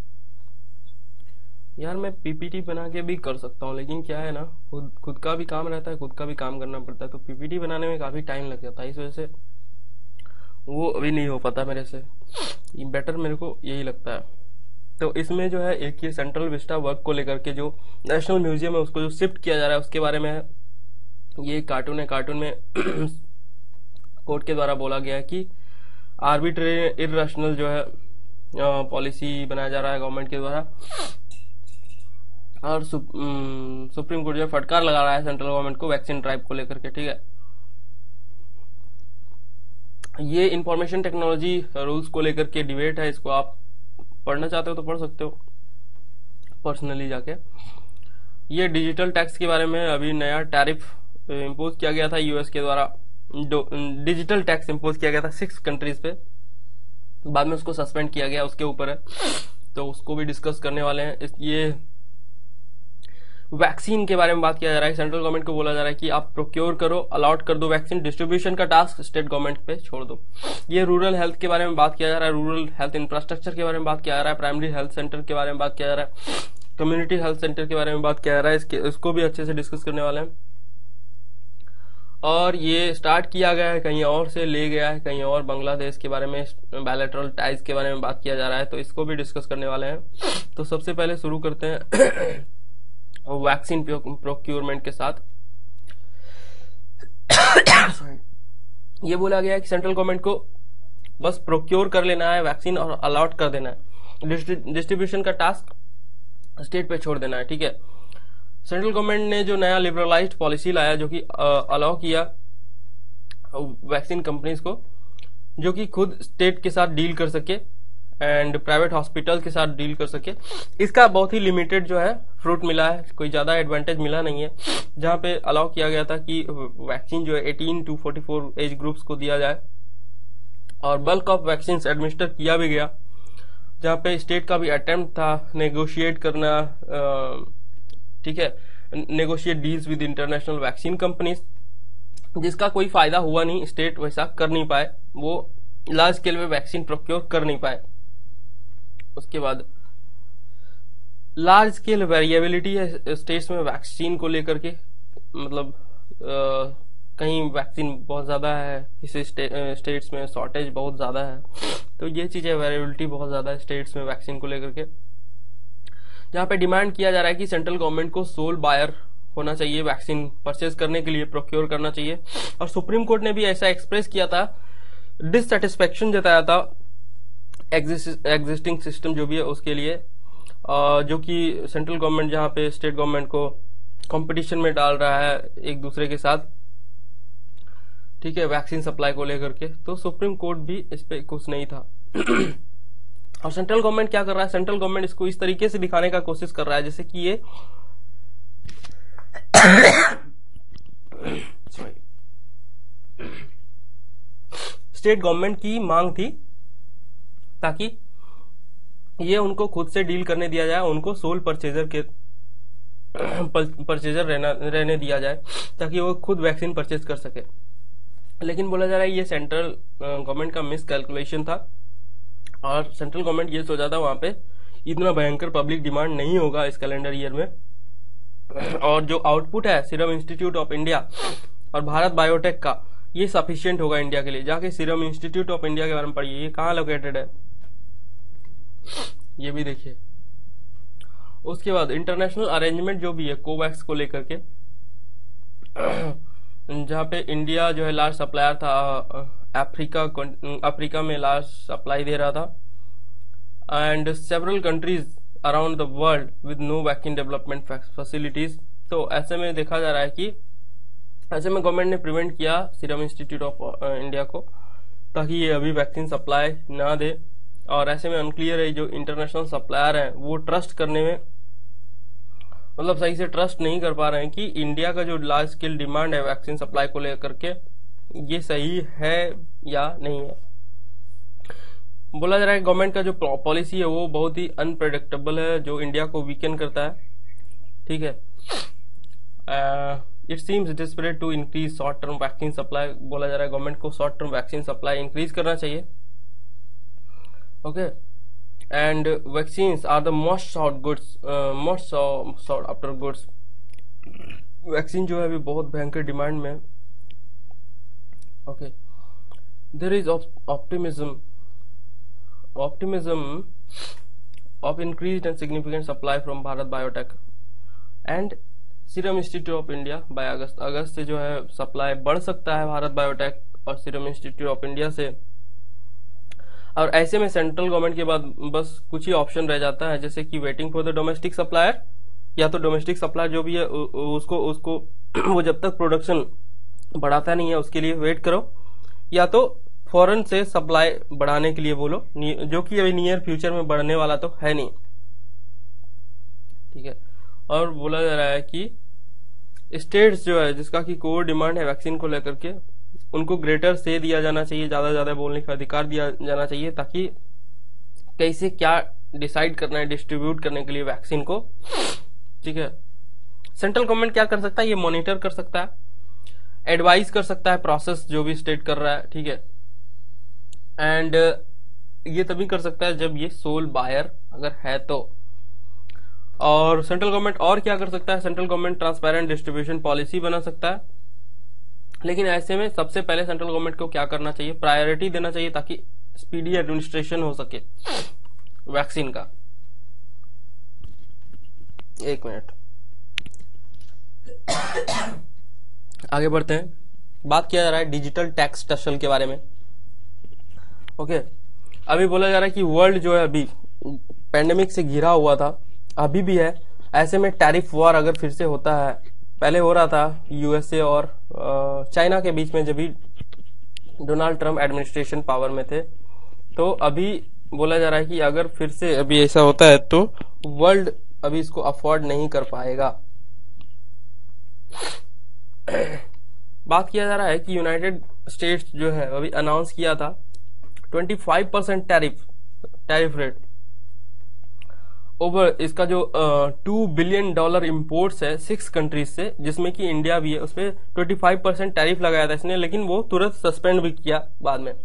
यार, मैं पीपीटी बना के भी कर सकता हूँ, लेकिन क्या है ना, खुद खुद का भी काम रहता है, खुद का भी काम करना पड़ता है, तो पीपीटी बनाने में काफी टाइम लग जाता है, इस वजह से वो अभी नहीं हो पाता मेरे से। बेटर मेरे को यही लगता है। तो इसमें जो है एक ये सेंट्रल विस्टा वर्क को लेकर के जो नेशनल म्यूजियम है उसको जो शिफ्ट किया जा रहा है उसके बारे में है। ये कार्टून है, कार्टून में कोर्ट के द्वारा बोला गया है कि आर्बिट्रेरी इररेशनल जो है पॉलिसी बनाया जा रहा है गवर्नमेंट के द्वारा, और सुप्रीम कोर्ट जो फटकार लगा रहा है सेंट्रल गवर्नमेंट को वैक्सीन ड्राइव को लेकर के। ठीक है, ये इंफॉर्मेशन टेक्नोलॉजी रूल्स को लेकर के डिबेट है, इसको आप पढ़ना चाहते हो तो पढ़ सकते हो पर्सनली जाके। ये डिजिटल टैक्स के बारे में अभी नया टैरिफ इम्पोज किया गया था यूएस के द्वारा, डिजिटल टैक्स इम्पोज किया गया था सिक्स कंट्रीज पे, बाद में उसको सस्पेंड किया गया, उसके ऊपर है, तो उसको भी डिस्कस करने वाले हैं। ये वैक्सीन के बारे में बात किया जा रहा है, सेंट्रल गवर्नमेंट को बोला जा रहा है कि आप प्रोक्योर करो, अलॉट कर दो वैक्सीन, डिस्ट्रीब्यूशन का टास्क स्टेट गवर्नमेंट पे छोड़ दो। ये रूरल हेल्थ के बारे में बात किया जा रहा है, रूरल हेल्थ इंफ्रास्ट्रक्चर के बारे में बात किया जा रहा है, प्राइमरी हेल्थ सेंटर के बारे में बात किया जा रहा है, कम्युनिटी हेल्थ सेंटर के बारे में बात किया जा रहा है, इसके इसको भी अच्छे से डिस्कस करने वाले हैं। और ये स्टार्ट किया गया है, कहीं और से ले गया है, कहीं और बांग्लादेश के बारे में, बायलैटरल टाइज के बारे में बात किया जा रहा है, तो इसको भी डिस्कस करने वाले हैं। तो सबसे पहले शुरू करते हैं वैक्सीन प्रोक्यूरमेंट के साथ। ये बोला गया है कि सेंट्रल गवर्नमेंट को बस प्रोक्योर कर लेना है वैक्सीन और अलॉट कर देना है, डिस्ट्रीब्यूशन का टास्क स्टेट पे छोड़ देना है। ठीक है, सेंट्रल गवर्नमेंट ने जो नया लिबरलाइज्ड पॉलिसी लाया, जो कि अलाउ किया वैक्सीन कंपनीज को, जो कि खुद स्टेट के साथ डील कर सके एंड प्राइवेट हॉस्पिटल के साथ डील कर सके, इसका बहुत ही लिमिटेड जो है फ्रूट मिला है, कोई ज्यादा एडवांटेज मिला नहीं है। जहां पे अलाउ किया गया था कि वैक्सीन जो है अठारह टू चौवालीस एज ग्रुप्स को दिया जाए, और बल्क ऑफ वैक्सीन एडमिनिस्टर किया भी गया, जहां पे स्टेट का भी अटेम्प्ट था नेगोशिएट करना, ठीक है, negotiate deals with international vaccine companies, जिसका कोई फायदा हुआ नहीं, स्टेट वैसा कर नहीं पाए, वो लार्ज स्केल में वैक्सीन प्रोक्योर कर नहीं पाए। उसके बाद लार्ज स्केल वेरिएबिलिटी है स्टेट्स में वैक्सीन को लेकर के, मतलब आ, कहीं वैक्सीन बहुत ज्यादा है, किसी स्टे, स्टेट्स में शॉर्टेज बहुत ज्यादा है, तो ये चीजें वेरिएबिलिटी बहुत ज्यादा है स्टेट्स में वैक्सीन को लेकर के, जहां पे डिमांड किया जा रहा है कि सेंट्रल गवर्नमेंट को सोल बायर होना चाहिए वैक्सीन परचेज करने के लिए, प्रोक्योर करना चाहिए। और सुप्रीम कोर्ट ने भी ऐसा एक्सप्रेस किया था, डिससेटिस्फेक्शन जताया था एग्जिस्टिंग सिस्टम जो भी है उसके लिए, जो कि सेंट्रल गवर्नमेंट जहां पे स्टेट गवर्नमेंट को कंपटीशन में डाल रहा है एक दूसरे के साथ, ठीक है, वैक्सीन सप्लाई को लेकर के। तो सुप्रीम कोर्ट भी इस पे खुश नहीं था। और सेंट्रल गवर्नमेंट क्या कर रहा है, सेंट्रल गवर्नमेंट इसको इस तरीके से दिखाने का कोशिश कर रहा है जैसे कि ये स्टेट गवर्नमेंट की मांग थी, ताकि ये उनको खुद से डील करने दिया जाए, उनको सोल परचेजर के परचेजर रहना रहने दिया जाए, ताकि वो खुद वैक्सीन परचेज कर सके। लेकिन बोला जा रहा है ये सेंट्रल गवर्नमेंट का मिस कैलकुलेशन था, और सेंट्रल गवर्नमेंट ये सोचा था वहां पे इतना भयंकर पब्लिक डिमांड नहीं होगा इस कैलेंडर ईयर में, और जो आउटपुट है सीरम इंस्टीट्यूट ऑफ इंडिया और भारत बायोटेक का, ये सफिशिएंट होगा इंडिया के लिए। जाके सीरम इंस्टीट्यूट ऑफ इंडिया के बारे में पढ़िए, ये कहाँ लोकेटेड है ये भी देखिए। उसके बाद इंटरनेशनल अरेंजमेंट जो भी है कोवैक्स को लेकर के, जहां पे इंडिया जो है लार्ज सप्लायर था, अफ्रीका अफ्रीका में लार्ज सप्लाई दे रहा था, and several countries around the world with no vaccine development facilities. तो ऐसे में देखा जा रहा है कि ऐसे में गवर्नमेंट ने प्रिवेंट किया सीरम इंस्टीट्यूट ऑफ इंडिया को, ताकि ये अभी वैक्सीन सप्लाई ना दे। और ऐसे में अनक्लियर है जो इंटरनेशनल सप्लायर हैं वो ट्रस्ट करने में, मतलब सही से ट्रस्ट नहीं कर पा रहे हैं कि इंडिया का जो लार्ज स्केल डिमांड है वैक्सीन सप्लाई को लेकर के, ये सही है या नहीं है। बोला जा रहा है गवर्नमेंट का जो पॉलिसी है वो बहुत ही अनप्रेडिक्टेबल है, जो इंडिया को वीकन करता है, ठीक है। It seems desperate to increase short term vaccine supply. बोला जा रहा है गवर्नमेंट को short term vaccine supply increase करना चाहिए, okay. And vaccines are the most sought goods, most sought after goods. Vaccine जो है अभी बहुत भयंकर डिमांड में, okay. There is optimism optimism of increased and significant supply from Bharat Biotech and Serum Institute of India by अगस्त अगस्त से जो है सप्लाई बढ़ सकता है भारत बायोटेक और सीरम इंस्टीट्यूट ऑफ इंडिया से। और ऐसे में सेंट्रल गवर्नमेंट के बाद बस कुछ ही ऑप्शन रह जाता है, जैसे कि waiting for the domestic supplier, या तो डोमेस्टिक सप्लायर जो भी है उसको उसको वो जब तक प्रोडक्शन बढ़ाता नहीं है उसके लिए वेट करो, या तो फॉरेन से सप्लाई बढ़ाने के लिए बोलो, जो कि अभी नियर फ्यूचर में बढ़ने वाला तो है नहीं, ठीक है। और बोला जा रहा है कि स्टेट्स जो है जिसका कि कोर डिमांड है वैक्सीन को लेकर के, उनको ग्रेटर से दिया जाना चाहिए, ज्यादा ज्यादा बोलने का अधिकार दिया जाना चाहिए, ताकि कैसे क्या डिसाइड करना है डिस्ट्रीब्यूट करने के लिए वैक्सीन को, ठीक है। सेंट्रल गवर्नमेंट क्या कर सकता है, ये मॉनिटर कर सकता है, एडवाइस कर सकता है प्रोसेस जो भी स्टेट कर रहा है, ठीक है। एंड ये तभी कर सकता है जब ये सोल बायर अगर है तो। और सेंट्रल गवर्नमेंट और क्या कर सकता है, central government transparent distribution policy बना सकता है, लेकिन ऐसे में सबसे पहले सेंट्रल गवर्नमेंट को क्या करना चाहिए, प्रायोरिटी देना चाहिए, ताकि स्पीडी एडमिनिस्ट्रेशन हो सके वैक्सीन का। एक मिनट आगे बढ़ते हैं। बात किया जा रहा है डिजिटल टैक्स टसल के बारे में, ओके okay. अभी बोला जा रहा है कि वर्ल्ड जो है अभी पैंडेमिक से घिरा हुआ था, अभी भी है। ऐसे में टैरिफ वॉर अगर फिर से होता है, पहले हो रहा था यूएसए और चाइना के बीच में जब भी डोनाल्ड ट्रम्प एडमिनिस्ट्रेशन पावर में थे, तो अभी बोला जा रहा है कि अगर फिर से अभी ऐसा होता है तो वर्ल्ड अभी इसको अफोर्ड नहीं कर पाएगा। बात किया जा रहा है कि यूनाइटेड स्टेट्स जो है अभी अनाउंस किया था twenty five percent tariff tariff rate over इसका जो टू बिलियन डॉलर इंपोर्ट्स है सिक्स कंट्रीज से, जिसमें कि इंडिया भी है, उसपे ट्वेंटी फाइव परसेंट टैरिफ लगाया था इसने, लेकिन वो तुरंत सस्पेंड भी किया बाद में।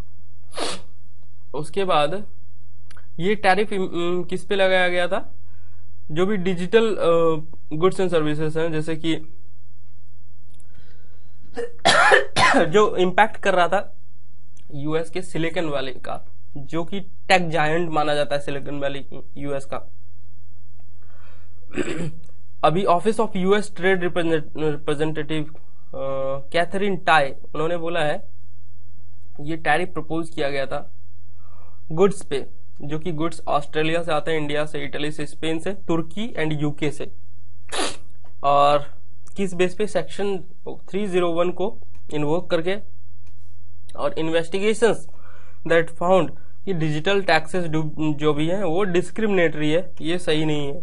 उसके बाद ये टैरिफ किस पे लगाया गया था? जो भी डिजिटल गुड्स एंड सर्विसेज हैं, जैसे कि जो इम्पैक्ट कर रहा था यूएस के सिलिकॉन वैली का, जो कि टेक जायंट माना जाता है सिलिकॉन वैली यूएस का। अभी office of US trade representative Katherine Tai, उन्होंने बोला है ये टैरिफ प्रपोज किया गया था गुड्स पे, जो कि गुड्स ऑस्ट्रेलिया से आते हैं, इंडिया से, इटली से, स्पेन से, तुर्की एंड यूके से। और किस बेस पे? सेक्शन थ्री ज़ीरो वन को इन्वोक करके, और इन्वेस्टिगेशंस दैट फाउंड कि डिजिटल टैक्सेस जो भी हैं वो डिस्क्रिमिनेटरी है, ये सही नहीं है।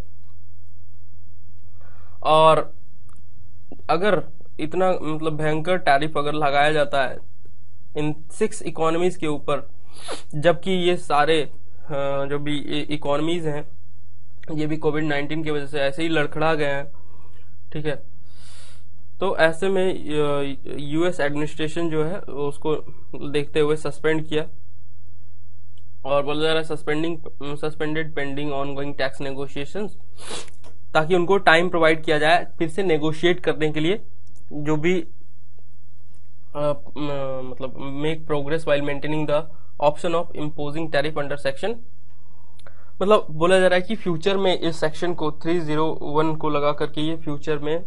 और अगर इतना मतलब भयंकर टैरिफ अगर लगाया जाता है इन सिक्स इकोनॉमीज के ऊपर, जबकि ये सारे जो भी इकोनॉमीज हैं ये भी कोविड नाइन्टीन की वजह से ऐसे ही लड़खड़ा गए हैं, ठीक है। तो ऐसे में यूएस एडमिनिस्ट्रेशन जो है उसको देखते हुए सस्पेंड किया, और बोला जा रहा है suspending suspended pending ongoing tax negotiations, ताकि उनको टाइम प्रोवाइड किया जाए फिर से नेगोशिएट करने के लिए, जो भी आ, मतलब make progress while maintaining the option of imposing tariff under section. मतलब बोला जा रहा है कि फ्यूचर में इस सेक्शन को थ्री ज़ीरो वन को लगा करके ये फ्यूचर में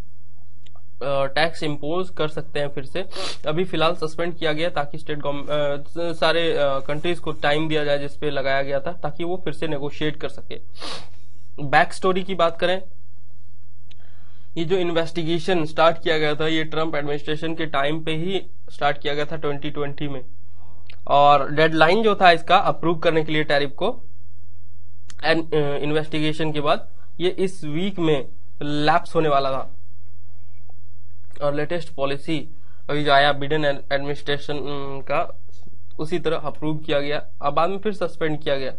टैक्स इम्पोज कर सकते हैं फिर से। अभी फिलहाल सस्पेंड किया गया ताकि स्टेट गवर्नमेंट सारे कंट्रीज को टाइम दिया जाए जिसपे लगाया गया था, ताकि वो फिर से नेगोशिएट कर सके। बैक स्टोरी की बात करें, ये जो इन्वेस्टिगेशन स्टार्ट किया गया था ये ट्रम्प एडमिनिस्ट्रेशन के टाइम पे ही स्टार्ट किया गया था ट्वेंटी ट्वेंटी में, और डेडलाइन जो था इसका अप्रूव करने के लिए टैरिफ को एंड इन्वेस्टिगेशन के बाद ये इस वीक में लैप्स होने वाला था। और लेटेस्ट पॉलिसी अभी जो आया बिडेन एडमिनिस्ट्रेशन का, उसी तरह अप्रूव किया गया, अब बाद में फिर सस्पेंड किया गया।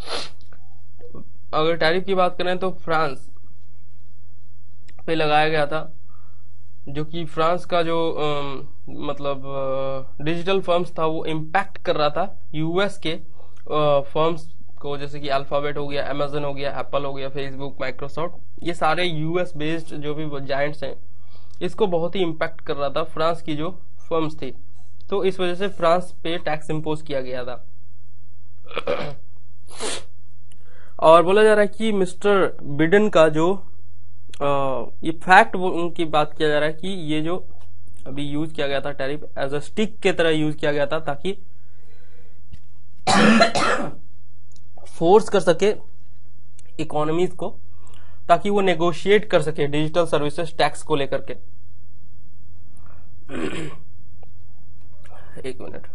अगर टैरिफ की बात करें तो फ्रांस पे लगाया गया था, जो कि फ्रांस का जो आ, मतलब डिजिटल फर्म्स था वो इम्पैक्ट कर रहा था यूएस के फर्म्स को, जैसे कि अल्फाबेट हो गया, अमेजन हो गया, एप्पल हो गया, फेसबुक, माइक्रोसॉफ्ट, ये सारे यूएस बेस्ड जो भी जायंट्स हैं, इसको बहुत ही इम्पैक्ट कर रहा था फ्रांस की जो फर्म्स थी। तो इस वजह से फ्रांस पे टैक्स इम्पोज किया गया था। और बोला जा रहा है कि मिस्टर बिडेन का जो आ, ये फैक्ट वो उनकी बात किया जा रहा है कि ये जो अभी यूज किया गया था टैरिफ एज अ स्टिक के तरह यूज किया गया था, ताकि फोर्स कर सके इकोनॉमीज को, ताकि वो नेगोशिएट कर सके डिजिटल सर्विसेज टैक्स को लेकर के। एक मिनट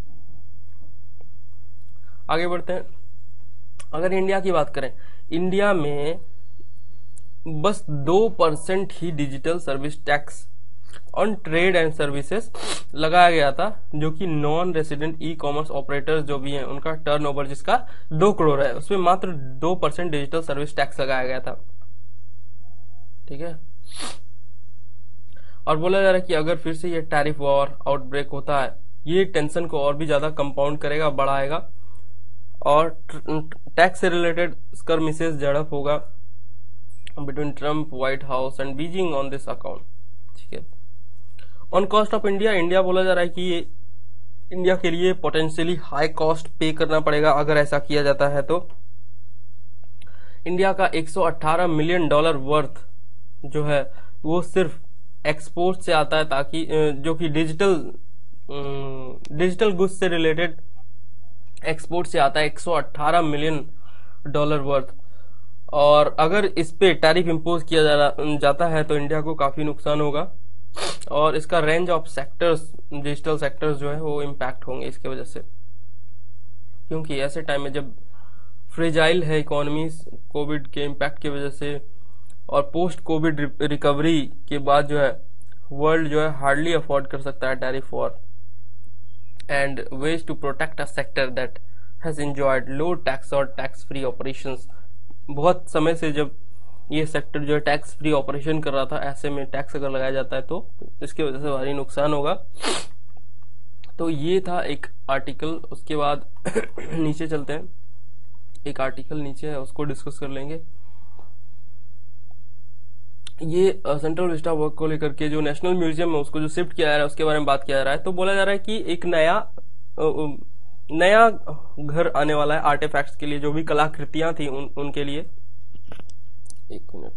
आगे बढ़ते हैं। अगर इंडिया की बात करें, इंडिया में बस दो परसेंट ही digital service tax on trade and services लगाया गया था, जो कि non resident E commerce operators जो भी हैं उनका टर्नओवर जिसका दो करोड़ है, उसमें मात्र दो परसेंट डिजिटल सर्विस टैक्स लगाया गया था, ठीक है। और बोला जा रहा है कि अगर फिर से ये टैरिफ वॉर आउटब्रेक होता है, ये टेंशन को और भी ज्यादा कंपाउंड करेगा, बढ़ाएगा, और टैक्स से रिलेटेड स्कर्मिसेस झड़प होगा between Trump, White House and Beijing on this account, ठीक है। On cost of India, India बोला जा रहा है कि ये इंडिया के लिए पोटेंशियली हाई कॉस्ट पे करना पड़ेगा अगर ऐसा किया जाता है तो। इंडिया का एक सौ अठारह मिलियन डॉलर वर्थ जो है वो सिर्फ एक्सपोर्ट से आता है, ताकि जो कि डिजिटल डिजिटल गुड्स से रिलेटेड एक्सपोर्ट से आता है एक सौ अठारह मिलियन डॉलर वर्थ। और अगर इस पे टैरिफ इंपोज किया जा, जाता है तो इंडिया को काफी नुकसान होगा, और इसका range of sectors, digital sectors जो है वो इम्पैक्ट होंगे इसके वजह से, क्योंकि ऐसे टाइम में जब फ्रेजाइल है इकोनॉमी कोविड के इम्पैक्ट की वजह से, और पोस्ट कोविड रिकवरी के बाद जो है वर्ल्ड जो है हार्डली अफोर्ड कर सकता है tariff war. and ways to protect a sector that has enjoyed low tax और tax free operations। बहुत समय से जब ये सेक्टर जो है टैक्स फ्री ऑपरेशन कर रहा था, ऐसे में टैक्स अगर लगाया जाता है तो इसकी वजह से भारी नुकसान होगा। तो ये था एक आर्टिकल। उसके बाद नीचे चलते हैं, एक आर्टिकल नीचे है उसको डिस्कस कर लेंगे। ये सेंट्रल विस्टा वर्क को लेकर के जो नेशनल म्यूजियम है उसको जो शिफ्ट किया जा रहा है उसके बारे में बात किया जा रहा है। तो बोला जा रहा है कि एक नया नया घर आने वाला है आर्टिफैक्ट्स के लिए, जो भी कलाकृतियां थी उन, उनके लिए। एक मिनट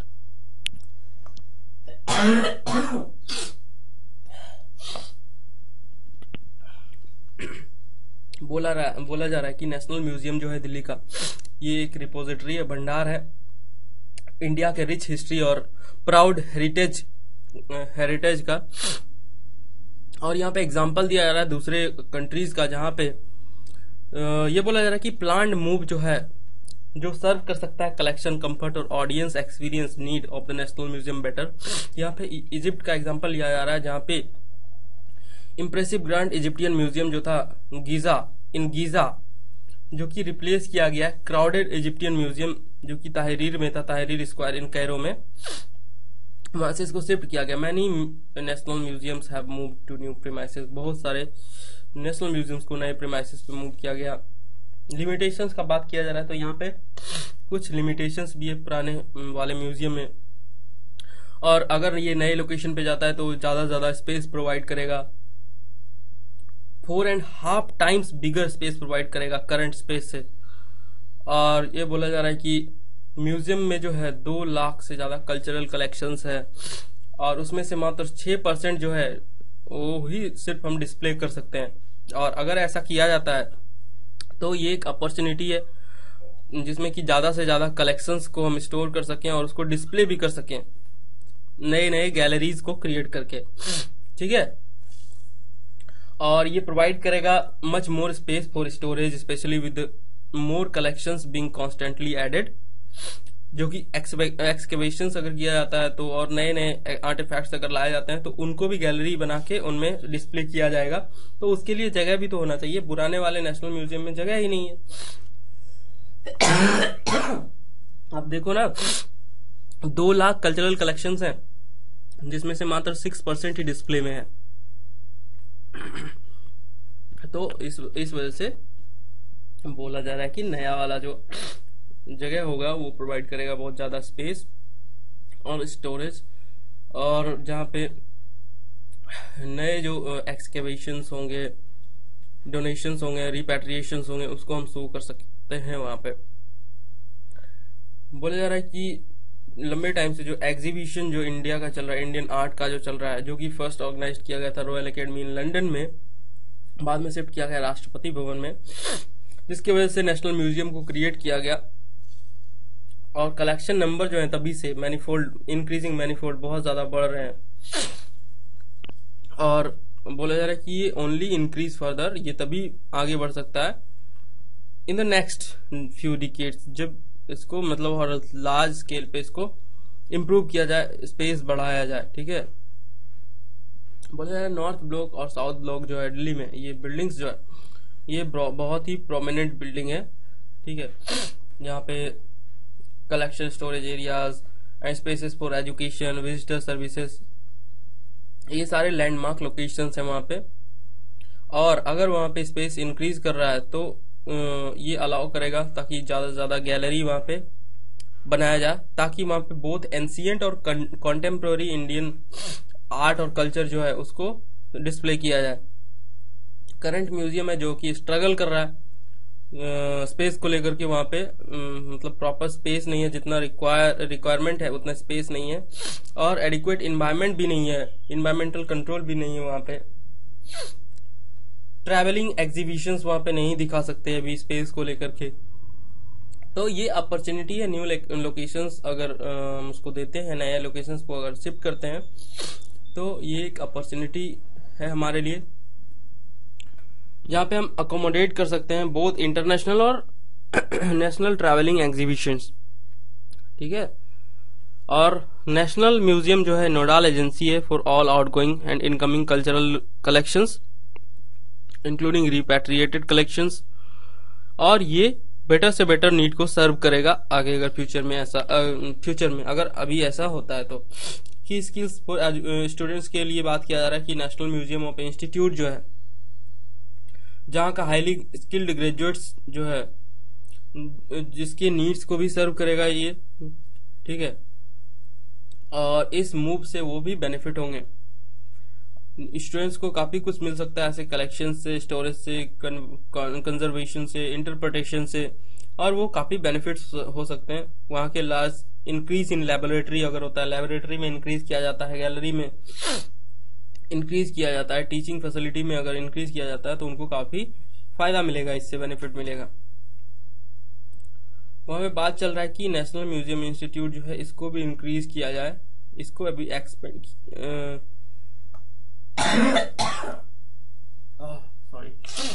बोला रहा बोला जा रहा है कि नेशनल म्यूजियम जो है दिल्ली का, ये एक रिपोजिटरी है, भंडार है इंडिया के रिच हिस्ट्री और प्राउड हेरिटेज हेरिटेज का। और यहाँ पे एग्जांपल दिया जा रहा है दूसरे कंट्रीज का, जहां पे ये बोला जा रहा है कि प्लान्ड मूव जो है जो सर्व कर सकता है कलेक्शन कंफर्ट और audience experience need of the national museum better. यहाँ पे इजिप्ट का एग्जांपल लिया जा रहा है, जहाँ पे इम्प्रेसिव ग्रांड इजिप्टियन म्यूजियम जो था गीजा इन गीजा, जो कि रिप्लेस किया गया है क्राउडेड इजिप्टियन म्यूजियम जो कि ताहरीर में था, ताहरीर स्क्वायर इन कैरो में, वहां से इसको शिफ्ट किया गया। Many national museums have moved to new premises, बहुत सारे नेशनल म्यूजियम्स को नए प्रीमाइसेस पे मूव किया गया। लिमिटेशंस का बात किया जा रहा है तो यहाँ पे कुछ लिमिटेशंस भी है पुराने वाले म्यूजियम में, और अगर ये नए लोकेशन पे जाता है तो ज्यादा से ज्यादा स्पेस प्रोवाइड करेगा, four and half times bigger space provide करेगा करंट स्पेस से। और ये बोला जा रहा है कि म्यूजियम में जो है दो लाख से ज्यादा कल्चरल कलेक्शंस है, और उसमें से मात्र छह परसेंट जो है वो ही सिर्फ हम डिस्प्ले कर सकते हैं। और अगर ऐसा किया जाता है तो ये एक अपॉर्चुनिटी है जिसमें कि ज्यादा से ज्यादा कलेक्शंस को हम स्टोर कर सकें और उसको डिस्प्ले भी कर सकें, नए नए गैलरीज को क्रिएट करके, ठीक है। और ये प्रोवाइड करेगा much more space for storage, specially with more collections being constantly added, जो कि एक्सकेवेशन अगर किया जाता है तो और नए नए आर्टिफैक्ट्स अगर लाए जाते हैं तो उनको भी गैलरी बना के उनमें डिस्प्ले किया जाएगा। तो उसके लिए जगह भी तो होना चाहिए, पुराने वाले नेशनल म्यूजियम में जगह ही नहीं है। आप देखो ना, दो लाख कल्चरल कलेक्शंस हैं जिसमें से मात्र सिक्स परसेंट ही डिस्प्ले में है। तो इस इस वजह से बोला जा रहा है कि नया वाला जो जगह होगा वो प्रोवाइड करेगा बहुत ज्यादा स्पेस और स्टोरेज, और जहाँ पे नए जो एक्सकेवेशंस होंगे, डोनेशंस होंगे, रिपैट्रिएशंस होंगे, उसको हम शो कर सकते हैं वहां पे। बोला जा रहा है कि लंबे टाइम से जो एग्जीबिशन जो इंडिया का चल रहा है, इंडियन आर्ट का जो चल रहा है, जो कि फर्स्ट ऑर्गेनाइज किया गया था रॉयल एकेडमी इन लंदन में, बाद में शिफ्ट किया गया राष्ट्रपति भवन में, जिसकी वजह से नेशनल म्यूजियम को क्रिएट किया गया। और कलेक्शन नंबर जो है तभी से मैनीफोल्ड इंक्रीजिंग मैनीफोल्ड बहुत ज्यादा बढ़ रहे हैं, और बोला जा रहा है कि ये ओनली इंक्रीज फर्दर, ये तभी आगे बढ़ सकता है in the next few decades, जब इसको मतलब और लार्ज स्केल पे इसको इम्प्रूव किया जाए, स्पेस बढ़ाया जाए, ठीक है। बोला जा रहा है नॉर्थ ब्लॉक और साउथ ब्लॉक जो है दिल्ली में, ये बिल्डिंग्स जो है ये बहुत ही प्रोमिनेंट बिल्डिंग है, ठीक है। यहाँ पे collection storage areas and spaces for education, visitor services, ये सारे लैंडमार्क लोकेशंस हैं वहां पे। और अगर वहां पे स्पेस इंक्रीज कर रहा है तो ये अलाउ करेगा ताकि ज्यादा से ज्यादा गैलरी वहां पे बनाया जाए, ताकि वहां पे बोथ एंशिएंट और कॉन्टेम्प्रोरी इंडियन आर्ट और कल्चर जो है उसको डिस्प्ले किया जाए। करंट म्यूजियम है जो कि स्ट्रगल कर रहा है स्पेस को लेकर के, वहां पे मतलब प्रॉपर स्पेस नहीं है, जितना रिक्वायर रिक्वायरमेंट है उतना स्पेस नहीं है, और एडिक्वेट इन्वायरमेंट भी नहीं है, इन्वायरमेंटल कंट्रोल भी नहीं है वहां पे। ट्रैवलिंग एग्जीबिशंस वहां पे नहीं दिखा सकते अभी स्पेस को लेकर के। तो ये अपॉर्चुनिटी है, न्यू लोकेशंस अगर हम उसको देते हैं, नए लोकेशंस को अगर शिफ्ट करते हैं तो ये एक अपॉर्चुनिटी है हमारे लिए, जहाँ पे हम अकोमोडेट कर सकते हैं बोथ इंटरनेशनल और नेशनल ट्रैवलिंग एग्जीबिशंस, ठीक है। और नेशनल म्यूजियम जो है नोडल एजेंसी है for all outgoing and incoming cultural collections including repatriated collections, और ये बेटर से बेटर नीड को सर्व करेगा आगे अगर फ्यूचर में ऐसा फ्यूचर में अगर अभी ऐसा होता है तो। की स्किल्स फॉर स्टूडेंट्स के लिए बात किया जा रहा है कि नेशनल म्यूजियम ऑफ इंस्टीट्यूट जो है, जहाँ का हाईली स्किल्ड ग्रेजुएट्स जो है, जिसके नीड्स को भी सर्व करेगा ये, ठीक है। और इस मूव से वो भी बेनिफिट होंगे, स्टूडेंट्स को काफी कुछ मिल सकता है ऐसे कलेक्शन से, स्टोरेज से, कंजर्वेशन से, इंटरप्रिटेशन से, और वो काफी बेनिफिट्स हो सकते हैं। वहाँ के लार्ज इंक्रीज इन लेबोरेटरी अगर होता है, लेबोरेटरी में इंक्रीज किया जाता है, गैलरी में इंक्रीज किया जाता है, टीचिंग फैसिलिटी में अगर इंक्रीज किया जाता है तो उनको काफी फायदा मिलेगा, इससे बेनिफिट मिलेगा। वहां पे बात चल रहा है कि नेशनल म्यूजियम इंस्टीट्यूट जो है इसको भी इंक्रीज किया जाए, इसको अभी एक्सपेंड सॉरी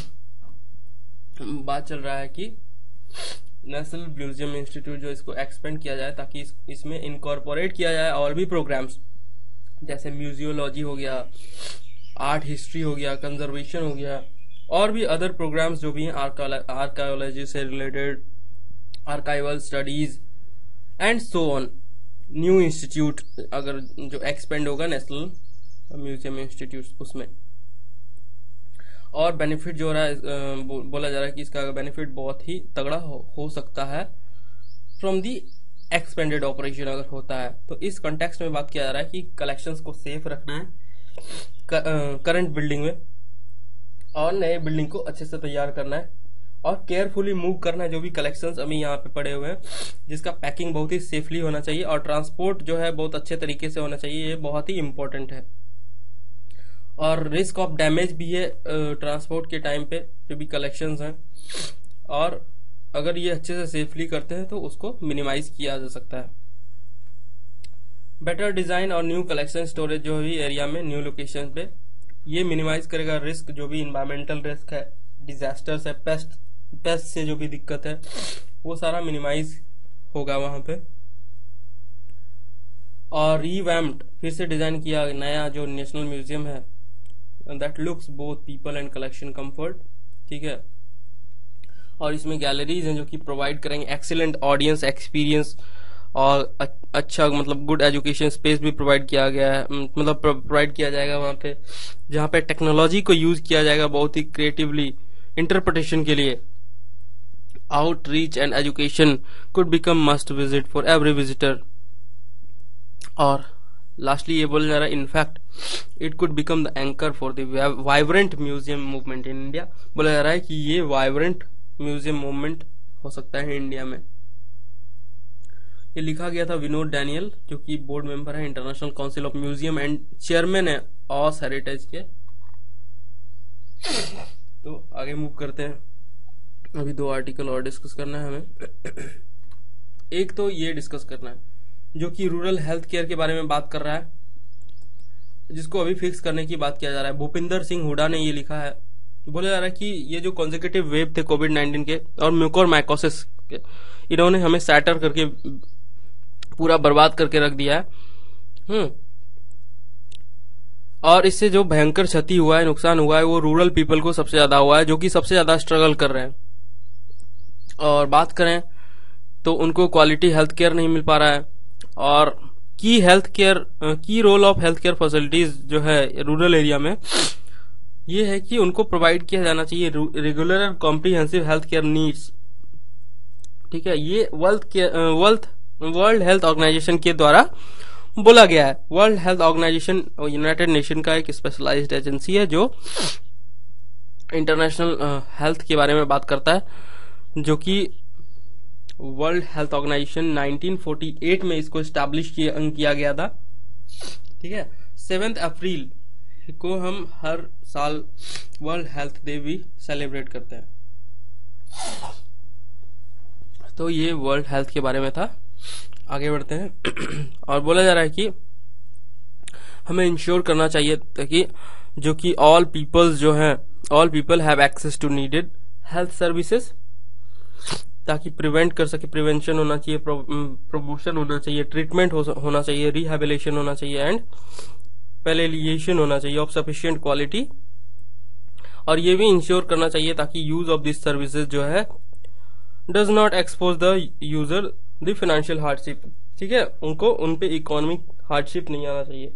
बात चल रहा है कि नेशनल म्यूजियम इंस्टीट्यूट जो इसको एक्सपेंड किया जाए ताकि इस, इसमें इनकॉर्पोरेट किया जाए और भी प्रोग्राम्स, जैसे म्यूजियोलॉजी हो गया, आर्ट हिस्ट्री हो गया, कंजर्वेशन हो गया, और भी अदर प्रोग्राम्स जो भी हैं आर्कायोलॉजी से related, archival studies and so on. New institute अगर जो एक्सपेंड होगा नेशनल म्यूजियम इंस्टीट्यूट उसमें, और बेनिफिट जो हो रहा है बोला जा रहा है कि इसका बेनिफिट बहुत ही तगड़ा हो, हो सकता है फ्रॉम दी एक्सपेंडेड ऑपरेशन अगर होता है। तो इस कॉन्टेक्स्ट में बात किया जा रहा है कि कलेक्शंस को सेफ रखना है करंट बिल्डिंग में, और नए बिल्डिंग को अच्छे से तैयार करना है, और केयरफुली मूव करना है जो भी कलेक्शंस अभी यहाँ पे पड़े हुए हैं, जिसका पैकिंग बहुत ही सेफली होना चाहिए, और ट्रांसपोर्ट जो है बहुत अच्छे तरीके से होना चाहिए, ये बहुत ही इंपॉर्टेंट है। और रिस्क ऑफ डैमेज भी है ट्रांसपोर्ट के टाइम पे जो भी कलेक्शंस हैं, और अगर ये अच्छे से सेफली करते हैं तो उसको मिनिमाइज किया जा सकता है। बेटर डिजाइन और न्यू कलेक्शन स्टोरेज जो भी एरिया में, न्यू लोकेशन पे, ये मिनिमाइज करेगा रिस्क, जो भी इन्वायरमेंटल रिस्क है, डिजास्टर्स है, पेस्ट पेस्ट से जो भी दिक्कत है वो सारा मिनिमाइज होगा वहां पे। और रीवैम्प्ड फिर से डिजाइन किया नया जो नेशनल म्यूजियम है, that looks both people and collection comfort, ठीक है। और इसमें गैलरीज हैं जो कि प्रोवाइड करेंगे एक्सीलेंट ऑडियंस एक्सपीरियंस, और अच्छा मतलब गुड एजुकेशन स्पेस भी प्रोवाइड किया गया है, मतलब प्रोवाइड किया जाएगा वहां पे, जहां पे टेक्नोलॉजी को यूज किया जाएगा बहुत ही क्रिएटिवली इंटरप्रिटेशन के लिए। Outreach and education could become must visit for every visitor. और लास्टली ये बोला जा रहा है, in fact it could become the anchor for the vibrant museum movement in India. बोला जा रहा है कि ये वाइब्रेंट म्यूजियम मूवमेंट हो सकता है इंडिया में। ये लिखा गया था विनोद डैनियल, जो कि बोर्ड मेंबर है international council of museum and chairman है ऑस हेरिटेज के। तो आगे मूव करते हैं, अभी दो आर्टिकल और डिस्कस करना है हमें। एक तो ये डिस्कस करना है जो कि रूरल हेल्थ केयर के बारे में बात कर रहा है, जिसको अभी फिक्स करने की बात किया जा रहा है। भूपिंदर सिंह हुडा ने ये लिखा है, बोला जा रहा है कि ये जो कॉन्जिक्यूटिव वेव थे कोविड नाइन्टीन के और म्यूकोरमाइकोसिस के, इन्होंने हमें सैटर करके पूरा बर्बाद करके रख दिया है। हम्म और इससे जो भयंकर क्षति हुआ है, नुकसान हुआ है, वो रूरल पीपल को सबसे ज्यादा हुआ है, जो कि सबसे ज्यादा स्ट्रगल कर रहे हैं। और बात करें तो उनको क्वालिटी हेल्थ केयर नहीं मिल पा रहा है, और की हेल्थ केयर की role of health care facilities जो है रूरल एरिया में, ये है कि उनको प्रोवाइड किया जाना चाहिए regular and comprehensive health care needs, ठीक है। ये world world world health organisation के द्वारा बोला गया है। World health organisation United Nation का एक स्पेशलाइज्ड एजेंसी है जो इंटरनेशनल हेल्थ के बारे में बात करता है, जो कि world health organisation nineteen forty eight में इसको स्टैब्लिश किया, किया गया था, ठीक है। सेवेंथ अप्रैल को हम हर साल वर्ल्ड हेल्थ डे भी सेलिब्रेट करते हैं। तो ये वर्ल्ड हेल्थ के बारे में था। आगे बढ़ते हैं और बोला जा रहा है कि हमें इंश्योर करना चाहिए ताकि जो कि ऑल पीपल्स जो हैं all people have access to needed health services, ताकि प्रिवेंट कर सके, प्रिवेंशन होना चाहिए, प्रमोशन होना चाहिए, ट्रीटमेंट हो, होना चाहिए, रिहेबिलिटेशन होना चाहिए, एंड पैलिएशन होना चाहिए ऑफ सफिशिएंट क्वालिटी और ये भी इंश्योर करना चाहिए ताकि यूज ऑफ दिस सर्विसेज जो है does not expose the user the financial hardship. ठीक है, उनको उन पे इकोनॉमिक हार्डशिप नहीं आना चाहिए।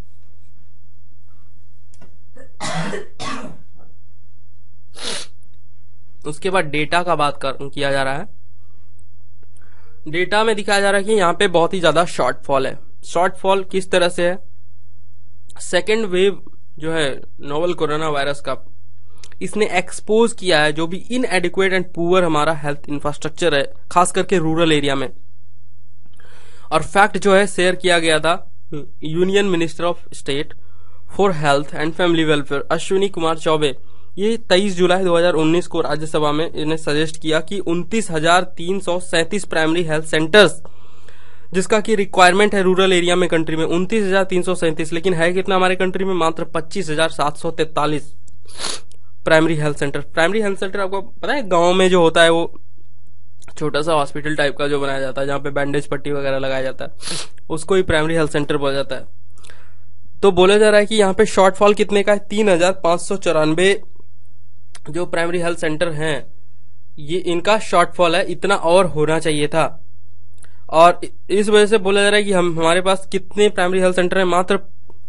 उसके बाद डेटा का बात कर, किया जा रहा है। डेटा में दिखाया जा रहा है कि यहाँ पे बहुत ही ज्यादा शॉर्टफॉल है। शॉर्टफॉल किस तरह से है? सेकेंड वेव जो है नोवेल कोरोना वायरस का, इसने एक्सपोज किया है जो भी इनएडिक्वेट एंड पुअर हमारा हेल्थ इंफ्रास्ट्रक्चर है, खास करके रूरल एरिया में। और फैक्ट जो है शेयर किया गया था union minister of state for health and family welfare Ashwini Kumar Choubey, ये तेईस जुलाई दो हज़ार उन्नीस को राज्यसभा में इन्हें सजेस्ट किया कि उनतीस हजार तीन सौ सैंतीस प्राइमरी हेल्थ सेंटर्स, जिसका की रिक्वायरमेंट है रूरल एरिया में कंट्री में उनतीस हजार तीन सौ सैंतीस, लेकिन है कितना हमारे कंट्री में? मात्र पच्चीस हजार सात सौ तैतालीस primary health centre. Primary health centre आपको पता है गांव में जो होता है वो छोटा सा हॉस्पिटल टाइप का जो बनाया जाता है जहां पे बैंडेज पट्टी वगैरह लगाया जाता है, उसको ही प्राइमरी हेल्थ सेंटर बोला जाता है। तो बोला जा रहा है कि यहाँ पे शॉर्टफॉल कितने का है? तीन हजार पांच सौ चौरानवे जो प्राइमरी हेल्थ सेंटर हैं, ये इनका शॉर्टफॉल है, इतना और होना चाहिए था। और इस वजह से बोला जा रहा है कि हम हमारे पास कितने प्राइमरी हेल्थ सेंटर हैं? मात्र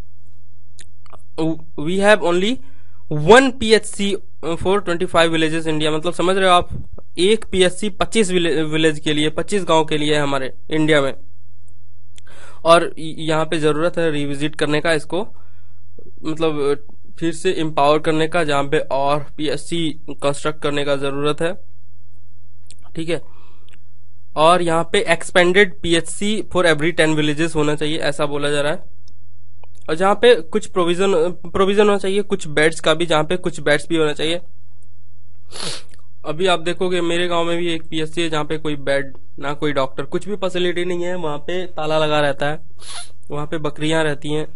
we have only one PHC for twenty five villages India. मतलब समझ रहे हो आप, एक पीएचसी पच्चीस विलेज के लिए, पच्चीस गांव के लिए है हमारे इंडिया में। और यहाँ पे जरूरत है रिविजिट करने का, इसको मतलब फिर से एम्पावर करने का, जहां पे और पीएचसी कंस्ट्रक्ट करने का जरूरत है। ठीक है, और यहाँ पे expanded PHC for every ten villages होना चाहिए, ऐसा बोला जा रहा है। और जहां पे कुछ प्रोविजन प्रोविजन होना चाहिए कुछ बेड्स का भी, जहां पे कुछ बेड्स भी होना चाहिए। अभी आप देखोगे मेरे गांव में भी एक पीएचसी है जहां पे कोई बेड ना कोई डॉक्टर, कुछ भी फैसिलिटी नहीं है। वहां पे ताला लगा रहता है, वहां पे बकरियां रहती हैं।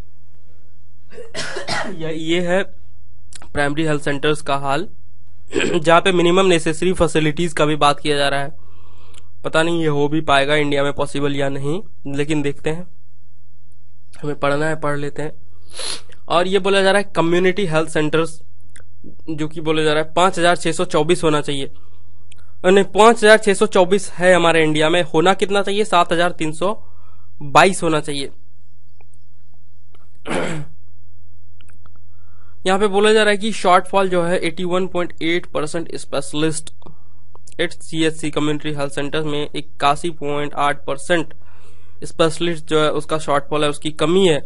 ये है प्राइमरी हेल्थ सेंटर्स का हाल, जहां पे मिनिमम नेसेसरी फैसिलिटीज का भी बात किया जा रहा है। पता नहीं ये हो भी पाएगा इंडिया में पॉसिबल या नहीं, लेकिन देखते हैं, हमें पढ़ना है पढ़ लेते हैं। और ये बोला जा रहा है कम्युनिटी हेल्थ सेंटर्स, जो कि बोला जा रहा है पांच हजार छह सौ चौबीस होना चाहिए। नहीं, पांच हजार छह सौ चौबीस है हमारे इंडिया में, होना कितना चाहिए? सात हजार तीन सौ बाईस होना चाहिए। यहाँ पे बोला जा रहा है कि शॉर्टफॉल जो है इक्यासी पॉइंट आठ percent specialist at CHC community health centre में इक्यासी पॉइंट आठ परसेंट स्पेशलिस्ट जो है उसका शॉर्टफॉल है, उसकी कमी है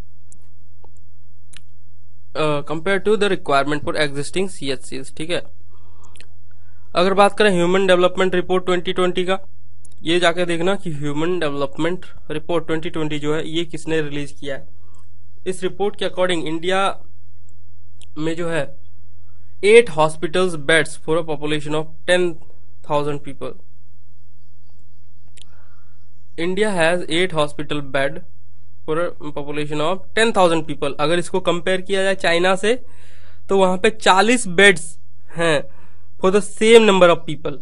compare to the requirement for existing CHC. ठीक है, अगर बात करें human development report twenty twenty का, ये जाके देखना कि human development report twenty twenty जो है ये किसने रिलीज किया है। इस रिपोर्ट के अकॉर्डिंग इंडिया में जो है eight hospitals beds for a population of ten thousand people. India has eight hospital bed for a population of ten thousand people. अगर इसको कंपेयर किया जाए चाइना से, तो वहां पे चालीस बेड्स हैं for the same number of people.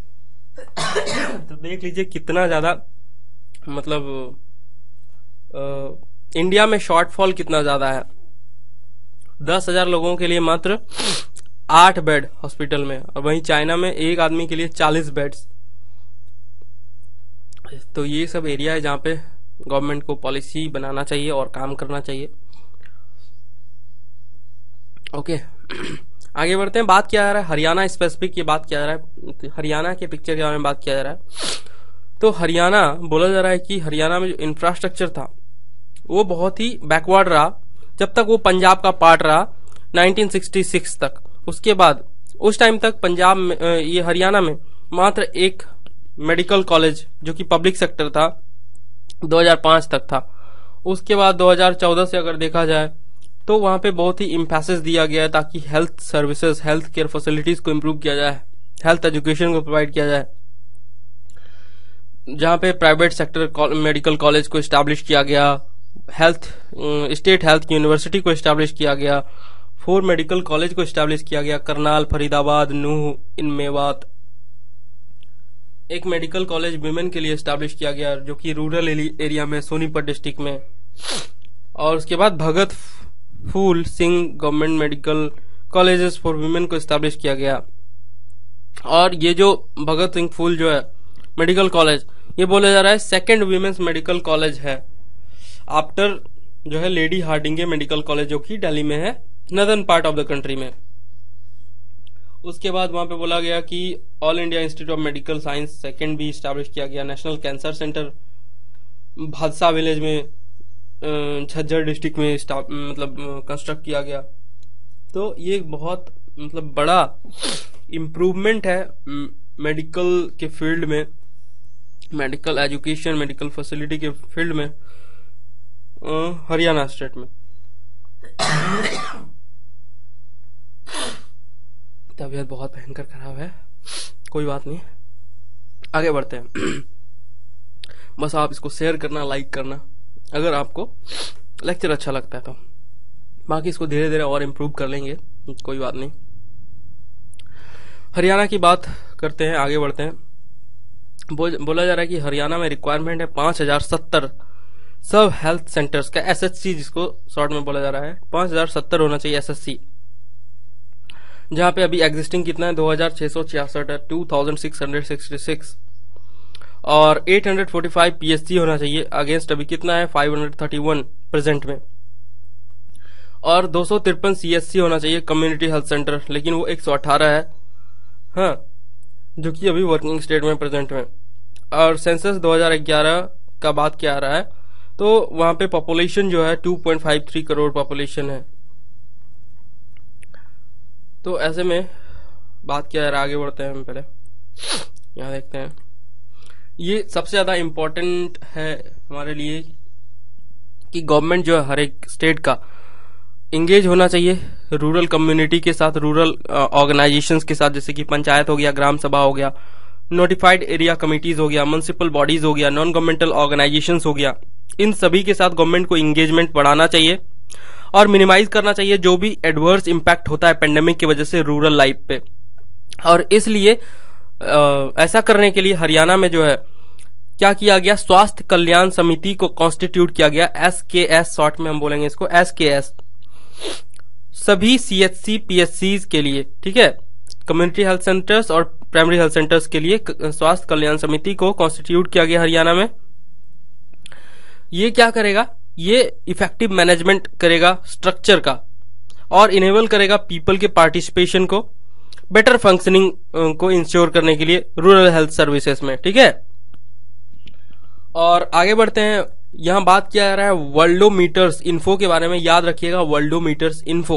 तो देख लीजिए कितना ज्यादा, मतलब आ, इंडिया में शॉर्टफॉल कितना ज्यादा है। दस हजार लोगों के लिए मात्र आठ बेड हॉस्पिटल में, और वहीं चाइना में एक आदमी के लिए चालीस बेड्स। तो ये सब एरिया है जहां पे गवर्नमेंट को पॉलिसी बनाना चाहिए और काम करना चाहिए। ओके, आगे बढ़ते हैं। बात किया जा रहा है हरियाणा स्पेसिफिक, ये बात किया जा रहा है हरियाणा के पिक्चर के बारे में बात किया जा रहा है। तो हरियाणा बोला जा रहा है कि हरियाणा में जो इंफ्रास्ट्रक्चर था वो बहुत ही बैकवर्ड रहा जब तक वो पंजाब का पार्ट रहा नाइनटीन सिक्सटी सिक्स तक। उसके बाद उस टाइम तक पंजाब में, ये हरियाणा में मात्र एक मेडिकल कॉलेज जो कि पब्लिक सेक्टर था दो हज़ार पाँच तक था। उसके बाद दो हज़ार चौदह से अगर देखा जाए तो वहां पे बहुत ही इम्फेसिस दिया गया है ताकि health services, health care facilities को इम्प्रूव किया जाए, हेल्थ एजुकेशन को प्रोवाइड किया जाए। जहां पे प्राइवेट सेक्टर मेडिकल कॉलेज को इस्टेब्लिश किया गया, हेल्थ स्टेट हेल्थ यूनिवर्सिटी को इस्टेब्लिश किया गया, फोर मेडिकल कॉलेज को इस्टेब्लिश किया गया, करनाल, फरीदाबाद, नूह, इन मेवात। एक मेडिकल कॉलेज विमेन के लिए इस्टेब्लिश किया गया जो कि रूरल एरिया में सोनीपत डिस्ट्रिक्ट में। और उसके बाद Bhagat Phool Singh government medical colleges for women को स्टैब्लिश किया गया। और ये जो भगत सिंह फूल जो है मेडिकल कॉलेज, ये बोला जा रहा है सेकंड वीमेन्स मेडिकल कॉलेज है आफ्टर जो है लेडी हार्डिंगे मेडिकल कॉलेज, जो कि दिल्ली में है, northern part of the country में। उसके बाद वहां पे बोला गया कि all India institute of medical science second भी स्टैब्लिश किया गया। National cancer centre Badhsa village में झज्जर डिस्ट्रिक्ट में मतलब कंस्ट्रक्ट किया गया। तो ये बहुत मतलब बड़ा इम्प्रूवमेंट है मेडिकल के फील्ड में, मेडिकल एजुकेशन, मेडिकल फैसिलिटी के फील्ड में हरियाणा स्टेट में। तबीयत बहुत भयंकर खराब है, कोई बात नहीं, आगे बढ़ते हैं। बस आप इसको शेयर करना, लाइक करना अगर आपको लेक्चर अच्छा लगता है तो। बाकी इसको धीरे धीरे और इम्प्रूव कर लेंगे, कोई बात नहीं। हरियाणा की बात करते हैं, आगे बढ़ते हैं। बोला जा रहा है कि हरियाणा में रिक्वायरमेंट है पांच हजार सत्तर सब हेल्थ सेंटर्स का, एसएचसी जिसको शॉर्ट में बोला जा रहा है, पांच हजार सत्तर होना चाहिए एसएचसी, जहां पे अभी एग्जिस्टिंग कितना है दो हजार छह सौ छियासठ है, two thousand six hundred sixty six. और eight hundred forty five PHC होना चाहिए, अगेंस्ट अभी कितना है five hundred thirty one present में। और दो सौ तिरपन सीएससी होना चाहिए कम्युनिटी हेल्थ सेंटर, लेकिन वो एक सौ अठारह है, हाँ, जो कि अभी वर्किंग स्टेट में प्रेजेंट में। और सेंसस दो हजार ग्यारह का बात क्या आ रहा है, तो वहां पे पॉपुलेशन जो है two point five three crore population है। तो ऐसे में बात क्या है, आगे बढ़ते हैं हम। पहले यहां देखते हैं, ये सबसे ज्यादा इम्पोर्टेंट है हमारे लिए कि गवर्नमेंट जो है हर एक स्टेट का इंगेज होना चाहिए रूरल कम्युनिटी के साथ, रूरल ऑर्गेनाइजेशंस के साथ, जैसे कि पंचायत हो गया, ग्राम सभा हो गया, नोटिफाइड एरिया कमिटीज हो गया, म्युनिसिपल बॉडीज हो गया, नॉन गवर्नमेंटल ऑर्गेनाइजेशंस हो गया। इन सभी के साथ गवर्नमेंट को इंगेजमेंट बढ़ाना चाहिए और मिनिमाइज करना चाहिए जो भी एडवर्स इम्पैक्ट होता है पेंडेमिक की वजह से रूरल लाइफ पे। और इसलिए आ, ऐसा करने के लिए हरियाणा में जो है क्या किया गया, स्वास्थ्य कल्याण समिति को कॉन्स्टिट्यूट किया गया, एस के एस शॉर्ट में हम बोलेंगे इसको, एस के एस, सभी सीएचसी पीएचसी के लिए, ठीक है, कम्युनिटी हेल्थ सेंटर्स और प्राइमरी हेल्थ सेंटर्स के लिए स्वास्थ्य कल्याण समिति को कॉन्स्टिट्यूट किया गया हरियाणा में। ये क्या करेगा, ये इफेक्टिव मैनेजमेंट करेगा स्ट्रक्चर का और इनेबल करेगा पीपल के पार्टिसिपेशन को, बेटर फंक्शनिंग को इंश्योर करने के लिए रूरल हेल्थ सर्विसेज में, ठीक है। और आगे बढ़ते हैं, यहां बात किया जा रहा है वर्ल्डोमीटर्स इन्फो के बारे में, याद रखिएगा वर्ल्डोमीटर्स इन्फो।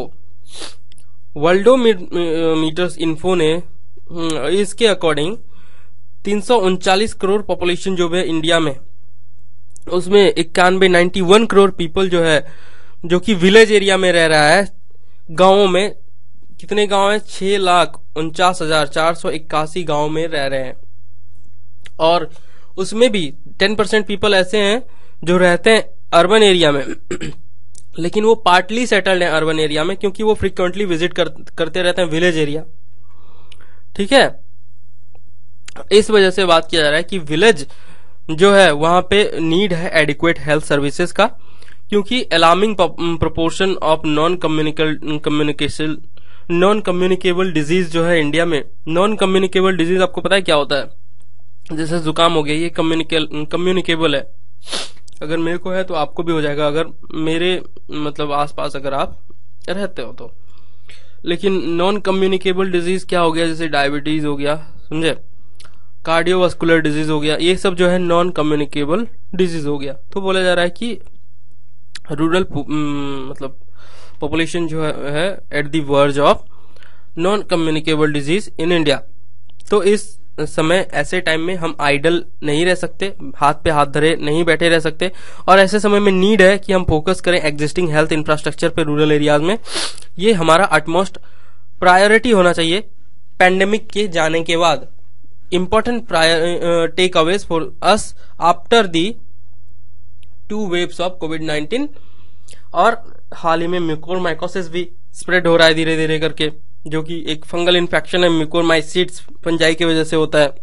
वर्ल्डोमीटर्स इन्फो ने इसके अकॉर्डिंग तीन सौ उनचालीस करोड़ पॉपुलेशन जो है इंडिया में, उसमें इक्यानवे नाइन्टी वन करोड़ पीपल जो है जो कि विलेज एरिया में रह रहा है। गांवों में कितने गांव हैं, छह लाख उनचास हजार चार सौ इक्यासी गांव में रह रहे हैं। और उसमें भी टेन परसेंट पीपल ऐसे हैं जो रहते हैं अर्बन एरिया में लेकिन वो पार्टली सेटल्ड हैं अर्बन एरिया में, क्योंकि वो फ्रीक्वेंटली विजिट कर, करते रहते हैं विलेज एरिया, ठीक है। इस वजह से बात किया जा रहा है कि विलेज जो है वहां पे नीड है एडिक्वेट हेल्थ सर्विसेज का, क्योंकि alarming proportion of non communication non communicable disease जो है इंडिया में, नॉन कम्युनिकेबल डिजीज आपको पता है क्या होता है, जैसे जुकाम हो गया, ये कम्युनिकेबल है, अगर मेरे को है तो आपको भी हो जाएगा, अगर मेरे मतलब आसपास अगर आप रहते हो तो। लेकिन नॉन कम्युनिकेबल डिजीज क्या हो गया, जैसे डायबिटीज हो गया, समझे, कार्डियोवास्कुलर डिजीज हो गया, ये सब जो है नॉन कम्युनिकेबल डिजीज हो गया। तो बोला जा रहा है कि रूरल मतलब पॉपुलेशन जो है at the verge of non communicable disease in India. तो इस समय ऐसे टाइम में हम आइडल नहीं रह सकते, हाथ पे हाथ धरे नहीं बैठे रह सकते, और ऐसे समय में नीड है कि हम फोकस करें एग्जिस्टिंग हेल्थ इंफ्रास्ट्रक्चर पे रूरल एरियाज में। ये हमारा अटमोस्ट प्रायोरिटी होना चाहिए पैंडेमिक के जाने के बाद। Important takeaways for us after the two waves of COVID nineteen. और हाल ही में म्यूकोरमाइकोसिस भी स्प्रेड हो रहा है धीरे धीरे करके, जो कि एक फंगल इन्फेक्शन है, म्यूकोरमाइसीट्स फंजाई की वजह से होता है,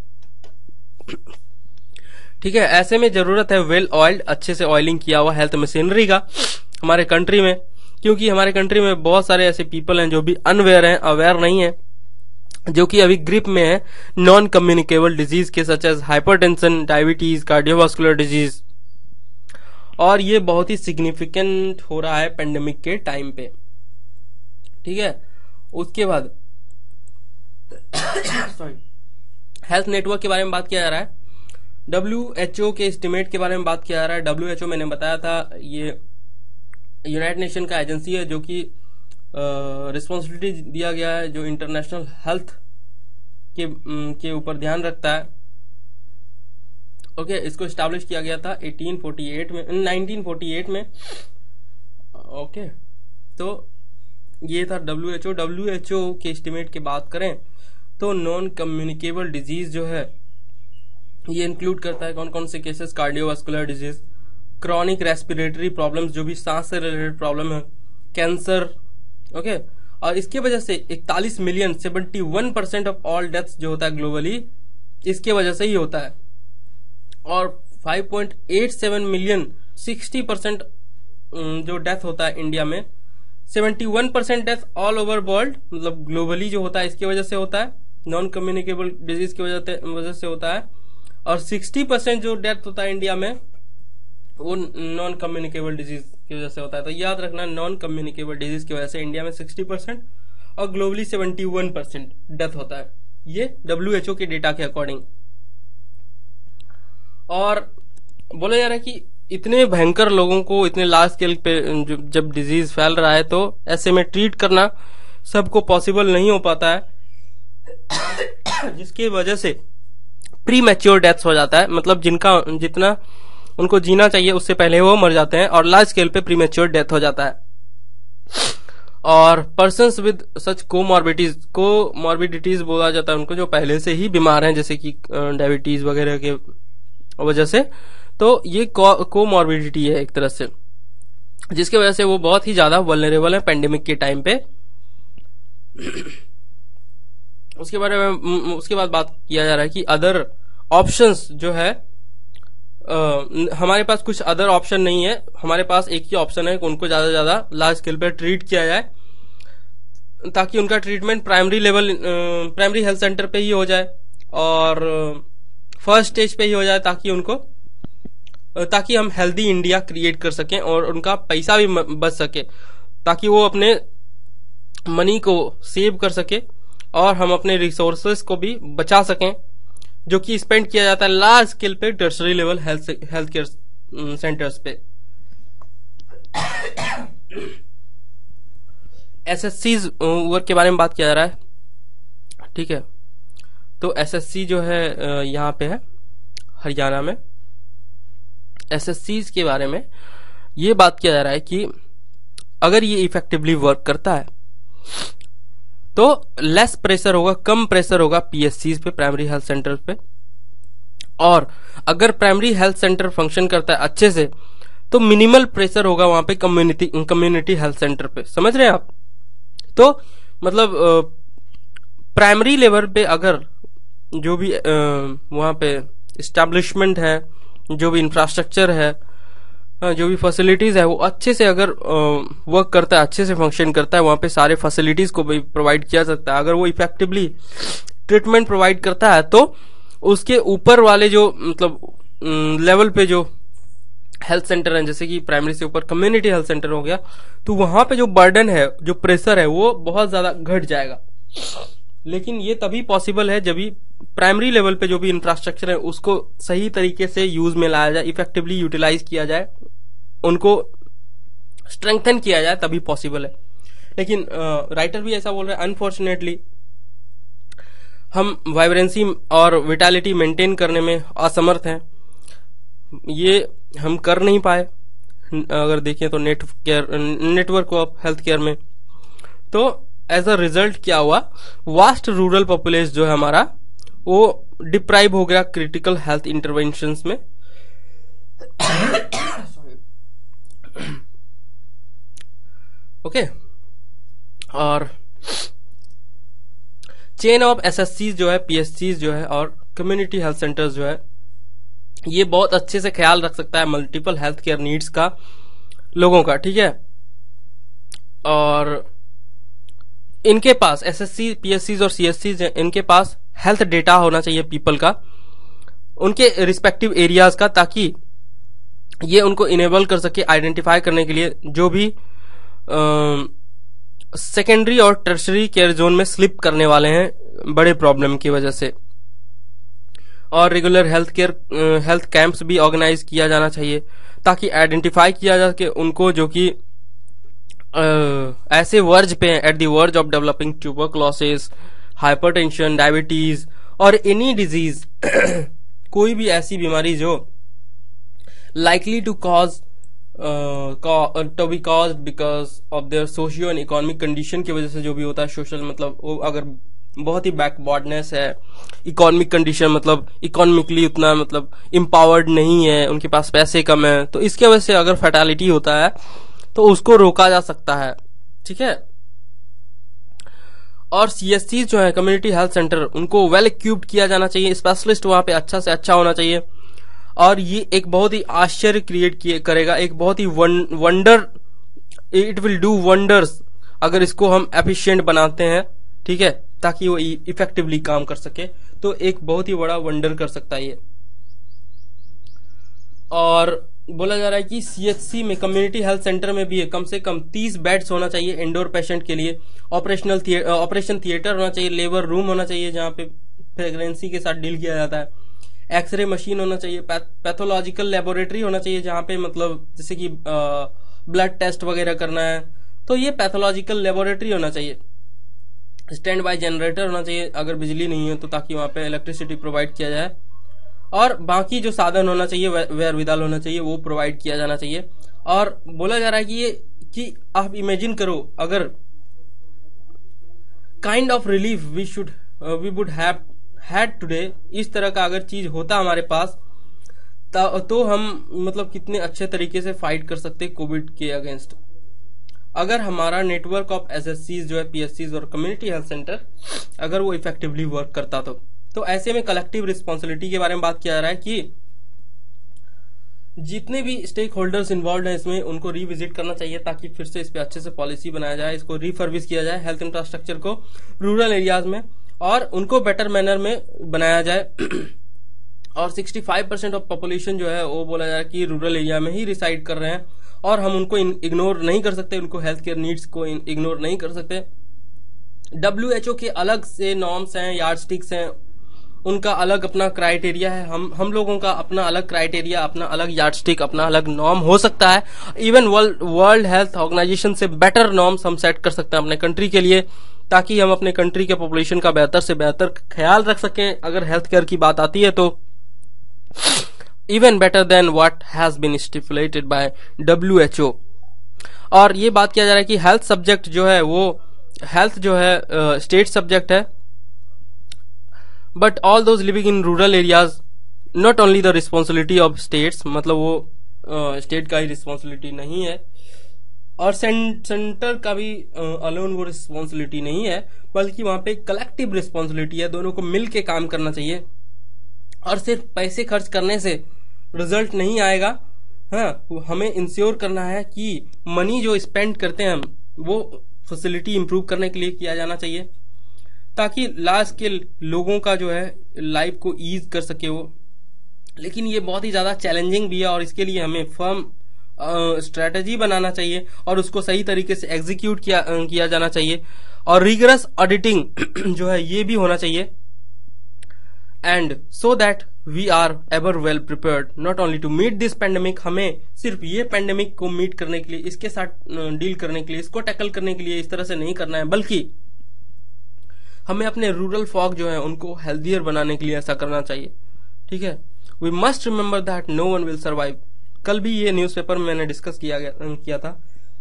ठीक है। ऐसे में जरूरत है वेल ऑयल्ड, अच्छे से ऑयलिंग किया हुआ हेल्थ मशीनरी का हमारे कंट्री में, क्योंकि हमारे कंट्री में बहुत सारे ऐसे पीपल हैं जो भी अनवेयर हैं, अवेयर नहीं है, जो कि अभी ग्रिप में है नॉन कम्युनिकेबल डिजीज के, such as hypertension, diabetes, cardiovascular disease. और ये बहुत ही सिग्निफिकेंट हो रहा है पेंडेमिक के टाइम पे, ठीक है। उसके बाद सॉरी हेल्थ नेटवर्क के बारे में बात किया जा रहा है, डब्ल्यू एच ओ के एस्टिमेट के बारे में बात किया जा रहा है। डब्ल्यू एच ओ मैंने बताया था, ये यूनाइटेड नेशन का एजेंसी है जो कि रिस्पॉन्सिबिलिटी दिया गया है, जो इंटरनेशनल हेल्थ के के ऊपर ध्यान रखता है। ओके okay, इसको स्टैब्लिश किया गया था अठारह सौ अड़तालीस में, उन्नीस सौ अड़तालीस में। ओके okay, तो ये था W H O. W H O के एस्टिमेट की बात करें तो नॉन कम्युनिकेबल डिजीज जो है ये इंक्लूड करता है कौन कौन से cases, cardiovascular disease, chronic respiratory problems जो भी सांस से रिलेटेड प्रॉब्लम है, कैंसर। Okay okay? और इसके वजह से इकतालीस मिलियन इकहत्तर परसेंट ऑफ ऑल डेथ्स जो होता है ग्लोबली इसके वजह से ही होता है। और पाँच पॉइंट आठ सात मिलियन साठ परसेंट जो डेथ होता है इंडिया में, इकहत्तर percent death all over world मतलब ग्लोबली जो होता है इसकी वजह से होता है, नॉन कम्युनिकेबल डिजीज की वजह से होता है। और साठ परसेंट जो डेथ होता है इंडिया में वो नॉन कम्युनिकेबल डिजीज की वजह से होता है। तो याद रखना, नॉन कम्युनिकेबल डिजीज की वजह से इंडिया में साठ परसेंट और ग्लोबली इकहत्तर परसेंट डेथ होता है, ये डब्ल्यू एच ओ के डेटा के अकॉर्डिंग। और बोला जा रहा है कि इतने भयंकर लोगों को इतने लार्ज स्केल पे जब डिजीज फैल रहा है तो ऐसे में ट्रीट करना सबको पॉसिबल नहीं हो पाता है, जिसकी वजह से प्री मैच्योर डेथ्स हो जाता है, मतलब जिनका जितना उनको जीना चाहिए उससे पहले वो मर जाते हैं और लार्ज स्केल पे प्री मैच्योर डेथ हो जाता है। और persons with such comorbidities comorbidities बोला जाता है उनको, जो पहले से ही बीमार हैं जैसे कि डायबिटीज वगैरह के वजह से। तो ये कोमॉर्बिडिटी है एक तरह से, जिसकी वजह से वो बहुत ही ज्यादा वल्नरेबल है पेंडेमिक के टाइम पे। उसके बारे में उसके बाद बात किया जा रहा है कि अदर ऑप्शंस जो है, आ, हमारे पास कुछ अदर ऑप्शन नहीं है, हमारे पास एक ही ऑप्शन है कि उनको ज्यादा से ज्यादा लार्ज स्केल पे ट्रीट किया जाए, ताकि उनका treatment primary level primary health centre पे ही हो जाए और फर्स्ट स्टेज पे ही हो जाए, ताकि उनको ताकि हम हेल्दी इंडिया क्रिएट कर सकें और उनका पैसा भी बच सके, ताकि वो अपने मनी को सेव कर सके और हम अपने रिसोर्सेस को भी बचा सकें, जो कि स्पेंड किया जाता है लार्ज स्केल पे tertiary level health health care centres पे। एसएससी वर्क के बारे में बात किया जा रहा है, ठीक है। तो एसएससी जो है यहाँ पे है हरियाणा में। एसएससी के बारे में ये बात किया जा रहा है कि अगर ये इफेक्टिवली वर्क करता है तो लेस प्रेशर होगा, कम प्रेशर होगा पीएससी पे, प्राइमरी हेल्थ सेंटर पे। और अगर प्राइमरी हेल्थ सेंटर फंक्शन करता है अच्छे से तो मिनिमल प्रेशर होगा वहां पे कम्युनिटी कम्युनिटी हेल्थ सेंटर पे। समझ रहे हैं आप? तो मतलब प्राइमरी लेवल पे अगर जो भी वहां पे एस्टैब्लिशमेंट है, जो भी इंफ्रास्ट्रक्चर है, जो भी फैसिलिटीज है, वो अच्छे से अगर वर्क करता है, अच्छे से फंक्शन करता है, वहां पे सारे फैसिलिटीज को भी प्रोवाइड किया सकता है। अगर वो इफेक्टिवली ट्रीटमेंट प्रोवाइड करता है तो उसके ऊपर वाले जो मतलब लेवल पे जो हेल्थ सेंटर है, जैसे कि प्राइमरी से ऊपर कम्युनिटी हेल्थ सेंटर हो गया, तो वहां पे जो बर्डन है, जो प्रेशर है, वो बहुत ज्यादा घट जाएगा। लेकिन ये तभी पॉसिबल है जब भी प्राइमरी लेवल पे जो भी इंफ्रास्ट्रक्चर है उसको सही तरीके से यूज में लाया जाए, इफेक्टिवली यूटिलाइज किया जाए, उनको स्ट्रेंथन किया जाए, तभी पॉसिबल है। लेकिन राइटर भी ऐसा बोल रहे हैं, अनफॉर्चुनेटली हम वाइब्रेंसी और विटालिटी मेंटेन करने में असमर्थ हैं, ये हम कर नहीं पाए। अगर देखें तो net care network of health care में, तो एज अ रिजल्ट क्या हुआ, वास्ट रूरल पॉपुलेशन जो है हमारा वो डिप्राइव हो गया क्रिटिकल हेल्थ इंटरवेंशंस में। Okay okay. और चेन ऑफ एसएससी जो है, पीएससी जो है और कम्युनिटी हेल्थ सेंटर्स जो है, ये बहुत अच्छे से ख्याल रख सकता है मल्टीपल हेल्थ केयर नीड्स का लोगों का, ठीक है। और इनके पास एसएससी, पीएससी और सीएससी, इनके पास हेल्थ डेटा होना चाहिए पीपल का, उनके रिस्पेक्टिव एरियाज का, ताकि ये उनको इनेबल कर सके आइडेंटिफाई करने के लिए जो भी सेकेंडरी और टर्शरी केयर जोन में स्लिप करने वाले हैं बड़े प्रॉब्लम की वजह से। और regular health care health camps भी ऑर्गेनाइज किया जाना चाहिए ताकि आइडेंटिफाई किया जा सके उनको जो कि ऐसे वर्ज पे हैं, at the verge of developing tuberculosis, hypertension, diabetes और एनी डिजीज कोई भी ऐसी बीमारी जो likely to cause uh, to be caused because of their socio and economic condition की वजह से जो भी होता है सोशल, मतलब वो अगर बहुत ही बैकवर्डनेस है, इकोनॉमिक कंडीशन मतलब इकोनॉमिकली उतना मतलब इम्पावर्ड नहीं है, उनके पास पैसे कम है, तो इसके वजह से अगर फैटालिटी होता है तो उसको रोका जा सकता है। ठीक है। और सीएससी जो है कम्युनिटी हेल्थ सेंटर, उनको वेल इक्विप्ड किया जाना चाहिए, स्पेशलिस्ट वहां पे अच्छा से अच्छा होना चाहिए। और ये एक बहुत ही आश्चर्य क्रिएट करेगा, एक बहुत ही wonder, it will do wonders अगर इसको हम एफिशिएंट बनाते हैं। ठीक है, ताकि वो इफेक्टिवली काम कर सके, तो एक बहुत ही बड़ा वंडर कर सकता है ये। और बोला जा रहा है कि सीएचसी में, कम्युनिटी हेल्थ सेंटर में भी है, कम से कम तीस बेड्स होना चाहिए इंडोर पेशेंट के लिए, ऑपरेशनल ऑपरेशन थिएटर होना चाहिए, लेबर रूम होना चाहिए जहां पे प्रेगनेंसी के साथ डील किया जाता है, एक्सरे मशीन होना चाहिए, पैथोलॉजिकल लेबोरेटरी होना चाहिए जहां पे मतलब जैसे कि ब्लड टेस्ट वगैरह करना है तो ये पैथोलॉजिकल लेबोरेटरी होना चाहिए, स्टैंड बाय जनरेटर होना चाहिए अगर बिजली नहीं है तो, ताकि वहां पे इलेक्ट्रिसिटी प्रोवाइड किया जाए, और बाकी जो साधन होना चाहिए वेयर विदाल होना चाहिए वो प्रोवाइड किया जाना चाहिए। और बोला जा रहा है कि ये कि आप इमेजिन करो अगर kind of relief we should we would have had today, इस तरह का अगर चीज होता हमारे पास तो हम मतलब कितने अच्छे तरीके से फाइट कर सकते कोविड के अगेंस्ट, अगर हमारा नेटवर्क ऑफ एसएससीज जो है, पीएससीज और कम्युनिटी हेल्थ सेंटर अगर वो इफेक्टिवली वर्क करता तो। तो ऐसे में कलेक्टिव रिस्पॉन्सिबिलिटी के बारे में बात किया जा रहा है कि जितने भी स्टेक होल्डर्स इन्वॉल्व हैं इसमें उनको रिविजिट करना चाहिए ताकि फिर से इस पे अच्छे से पॉलिसी बनाया जाए, इसको रिफर्विश किया जाए हेल्थ इंफ्रास्ट्रक्चर को रूरल एरियाज में, और उनको बेटर मैनर में बनाया जाए। और पैंसठ परसेंट ऑफ पॉपुलेशन जो है वो बोला जा रहा है कि रूरल एरिया में ही रिसाइड कर रहे हैं और हम उनको इग्नोर नहीं कर सकते, उनको हेल्थ केयर नीड्स को इग्नोर नहीं कर सकते। डब्ल्यू एच ओ के अलग से नॉर्म्स हैं, यार्डस्टिक्स हैं, उनका अलग अपना क्राइटेरिया है, हम हम लोगों का अपना अलग क्राइटेरिया, अपना अलग यार्डस्टिक, अपना अलग नॉर्म हो सकता है। Even world world health organization से बेटर नॉर्म्स हम सेट कर सकते हैं अपने कंट्री के लिए, ताकि हम अपने कंट्री के पॉपुलेशन का बेहतर से बेहतर ख्याल रख सकें। अगर हेल्थ केयर की बात आती है तो even better than what has been stipulated by W H O. और ये बात किया जा रहा है कि हेल्थ सब्जेक्ट जो है वो हेल्थ जो है स्टेट uh, सब्जेक्ट है, but all those living in rural areas not only the responsibility of states, मतलब वो स्टेट uh, का ही रिस्पॉन्सिबिलिटी नहीं है और सेंटर का भी अलोन uh, वो रिस्पॉन्सिबिलिटी नहीं है, बल्कि वहां पे कलेक्टिव रिस्पॉन्सिबिलिटी है, दोनों को मिल के काम करना चाहिए। और सिर्फ पैसे खर्च करने से रिजल्ट नहीं आएगा, हाँ हमें इंश्योर करना है कि मनी जो स्पेंड करते हैं हम वो फैसिलिटी इंप्रूव करने के लिए किया जाना चाहिए, ताकि लास्ट के लोगों का जो है लाइफ को ईज कर सके वो। लेकिन ये बहुत ही ज्यादा चैलेंजिंग भी है और इसके लिए हमें फर्म स्ट्रेटेजी बनाना चाहिए और उसको सही तरीके से एग्जीक्यूट किया किया जाना चाहिए। और रिगरस ऑडिटिंग जो है ये भी होना चाहिए, and so that we are ever well prepared not only to meet this pandemic, हमें सिर्फ ये पेंडेमिक को मीट करने के लिए, इसके साथ डील करने के लिए, इसको टैकल करने के लिए इस तरह से नहीं करना है, बल्कि हमें अपने रूरल फॉग जो है उनको हेल्थियर बनाने के लिए ऐसा करना चाहिए। ठीक है, we must remember that no one will survive. कल भी ये न्यूज़पेपर में मैंने डिस्कस किया किया था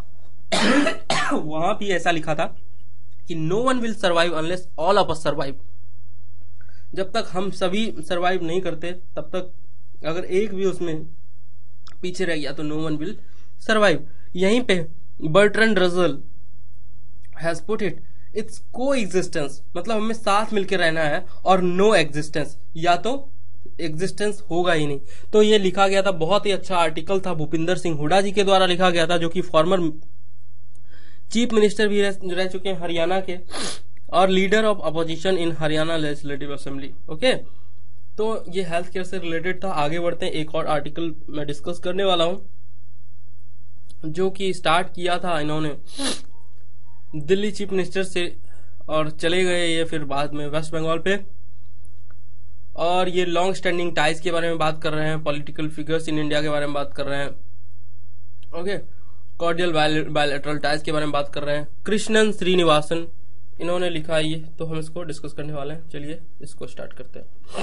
वहां भी ऐसा लिखा था कि no one will survive unless all of us survive. जब तक हम सभी सरवाइव नहीं करते तब तक अगर एक भी उसमें पीछे रह गया तो नो वन विल सरवाइव। यहीं पे Bertrand Russell has put it, it's coexistence, मतलब हमें साथ मिलकर रहना है और नो एग्जिस्टेंस, या तो एग्जिस्टेंस होगा ही नहीं। तो ये लिखा गया था, बहुत ही अच्छा आर्टिकल था, भूपिंदर सिंह हुडा जी के द्वारा लिखा गया था, जो कि फॉर्मर चीफ मिनिस्टर भी रह, रह चुके हैं हरियाणा के, और leader of opposition in Haryana legislative assembly. Okay, तो ये हेल्थ केयर से रिलेटेड था। आगे बढ़ते हैं, एक और आर्टिकल मैं डिस्कस करने वाला हूं जो कि स्टार्ट किया था इन्होंने दिल्ली चीफ मिनिस्टर से, और चले गए ये फिर बाद में वेस्ट बंगाल पे, और ये लॉन्ग स्टैंडिंग टाइज के बारे में बात कर रहे हैं, पॉलिटिकल फिगर्स इन इंडिया के बारे में बात कर रहे हैं, ओके, कॉर्डियल बायलैटरल टाइज के बारे में बात कर रहे हैं। कृष्णन श्रीनिवासन इन्होंने लिखा है ये, तो हम इसको डिस्कस करने वाले हैं। चलिए इसको स्टार्ट करते हैं।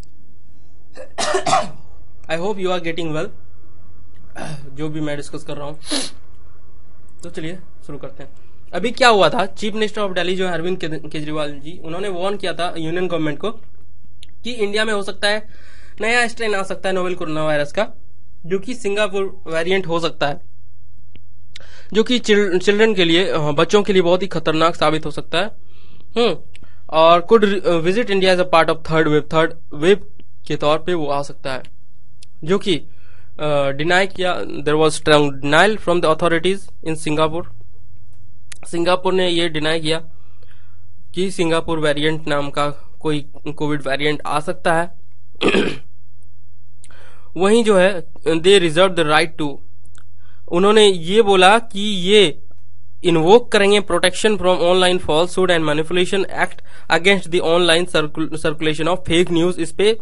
I hope you are getting well, जो भी मैं डिस्कस कर रहा हूं। तो चलिए शुरू करते हैं। अभी क्या हुआ था, चीफ मिनिस्टर ऑफ दिल्ली जो है अरविंद केजरीवाल जी, उन्होंने वार्न किया था यूनियन गवर्नमेंट को कि इंडिया में हो सकता है नया स्ट्रेन आ सकता है नोवेल कोरोना वायरस का, जो कि सिंगापुर वेरिएंट हो सकता है, जो कि चिल्ड्रन के लिए, बच्चों के लिए बहुत ही खतरनाक साबित हो सकता है। हम्म और could visit India as a part of third wave third wave के तौर पे वो आ सकता है, जो कि डिनाई uh, किया। There was strong denial from the authorities in Singapore. Singapore ने ये डिनाई किया कि सिंगापुर वेरिएंट नाम का कोई कोविड वेरिएंट आ सकता है। वहीं जो है they reserve the right to, उन्होंने ये बोला कि ये इन्वोक करेंगे protection from online falsehood and manipulation act against the online circulation of fake news. इस पे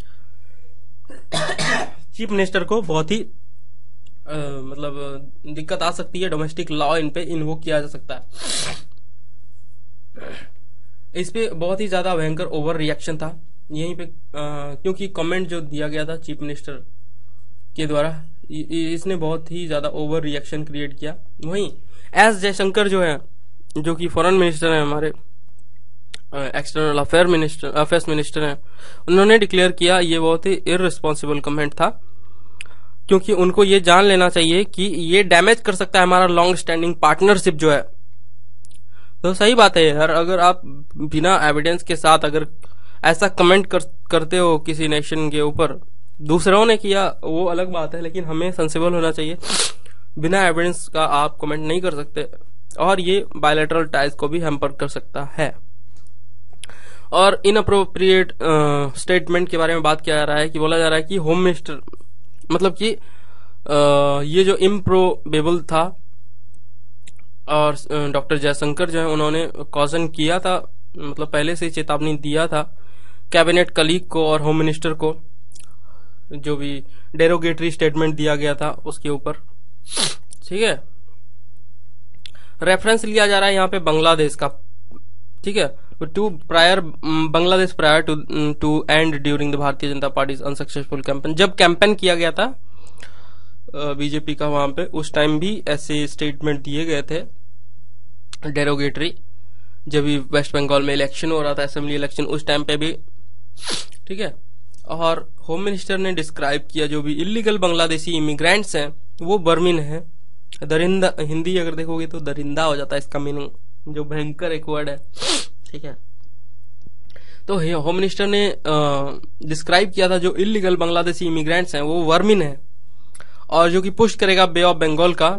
चीफ मिनिस्टर को बहुत ही आ, मतलब दिक्कत आ सकती है। डोमेस्टिक लॉ इन पे इन्वोक किया जा सकता है। इस पे बहुत ही ज्यादा भयंकर ओवर रिएक्शन था यहीं पे, आ, क्योंकि कमेंट जो दिया गया था चीफ मिनिस्टर के द्वारा, इसने बहुत ही ज्यादा ओवर रिएक्शन क्रिएट किया। वहीं एस जयशंकर जो है, जो कि फॉरेन मिनिस्टर है, हमारे external affair minister affairs minister हैं, उन्होंने डिक्लेयर किया ये बहुत ही इररिस्पॉन्सिबल कमेंट था, क्योंकि उनको ये जान लेना चाहिए कि ये डैमेज कर सकता है हमारा लॉन्ग स्टैंडिंग पार्टनरशिप जो है। तो सही बात है यार, अगर आप बिना एविडेंस के साथ अगर ऐसा कमेंट कर, करते हो किसी नेशन के ऊपर, दूसरों ने किया वो अलग बात है, लेकिन हमें सेंसिबल होना चाहिए। बिना एविडेंस का आप कमेंट नहीं कर सकते, और ये बायलैटरल टाइज को भी हैम्पर कर सकता है। और इनअप्रोप्रिएट स्टेटमेंट के बारे में बात किया जा रहा है कि बोला जा रहा है कि होम मिनिस्टर, मतलब कि uh, ये जो इम्प्रोबेबल था, और डॉक्टर जयशंकर जो है उन्होंने कॉजन किया था, मतलब पहले से चेतावनी दिया था कैबिनेट कलीग को और होम मिनिस्टर को, जो भी डेरोगेटरी स्टेटमेंट दिया गया था उसके ऊपर। ठीक है, रेफरेंस लिया जा रहा है यहाँ पे बांग्लादेश का। ठीक है, to prior Bangladesh prior to to and during the Bharatiya Janata Party unsuccessful campaign. जब कैंपेन किया गया था बीजेपी का वहां पे, उस टाइम भी ऐसे स्टेटमेंट दिए गए थे डेरोगेटरी, जब भी वेस्ट बंगाल में इलेक्शन हो रहा था, असेंबली इलेक्शन, उस टाइम पे भी। ठीक है, और होम मिनिस्टर ने डिस्क्राइब किया जो भी इलीगल बांग्लादेशी इमिग्रेंट्स हैं वो बर्मिन है, दरिंदा। हिंदी अगर देखोगे तो दरिंदा हो जाता है इसका मीनिंग, जो भयंकर एक वर्ड है। ठीक है, तो होम मिनिस्टर ने डिस्क्राइब किया था जो इलीगल बांग्लादेशी इमिग्रेंट्स हैं वो वर्मिन है, और जो कि पुश करेगा बे ऑफ बंगाल का,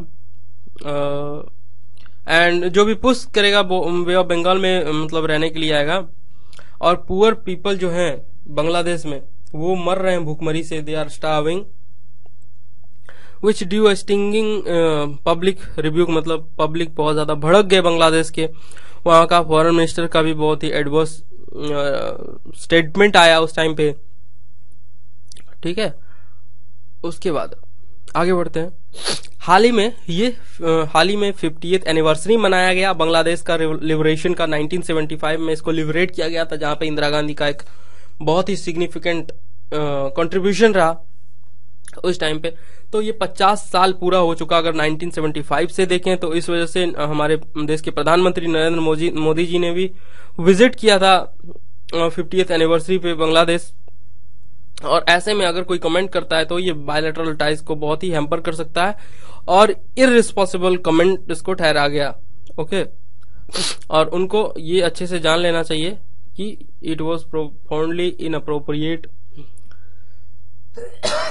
एंड जो भी पुश करेगा बे ऑफ बंगाल में मतलब रहने के लिए आएगा। और पुअर पीपल जो हैं बांग्लादेश में वो मर रहे हैं भूखमरी से, they are starving which due stinging public review, मतलब पब्लिक बहुत ज्यादा भड़क गए बांग्लादेश के। वहां का फॉरेन मिनिस्टर का भी बहुत ही एडवर्स स्टेटमेंट आया उस टाइम पे। ठीक है, उसके बाद आगे बढ़ते हैं। हाल ही में ये हाल ही में फिफ्टियथ एनिवर्सरी मनाया गया बांग्लादेश का लिबरेशन का। नाइनटीन सेवेंटी फाइव में इसको लिबरेट किया गया था, जहां पे इंदिरा गांधी का एक बहुत ही सिग्निफिकेंट कंट्रीब्यूशन रहा उस टाइम पे। तो ये पचास साल पूरा हो चुका अगर नाइनटीन सेवेंटी फाइव से देखें तो। इस वजह से हमारे देश के प्रधानमंत्री नरेंद्र मोदी मोदी जी ने भी विजिट किया था फिफ्टियथ एनिवर्सरी पे बांग्लादेश। और ऐसे में अगर कोई कमेंट करता है तो ये बायलैटरल टाइज को बहुत ही हैम्पर कर सकता है, और इररिस्पॉन्सिबल कमेंट इसको ठहरा गया। ओके, और उनको ये अच्छे से जान लेना चाहिए कि it was profoundly inappropriate.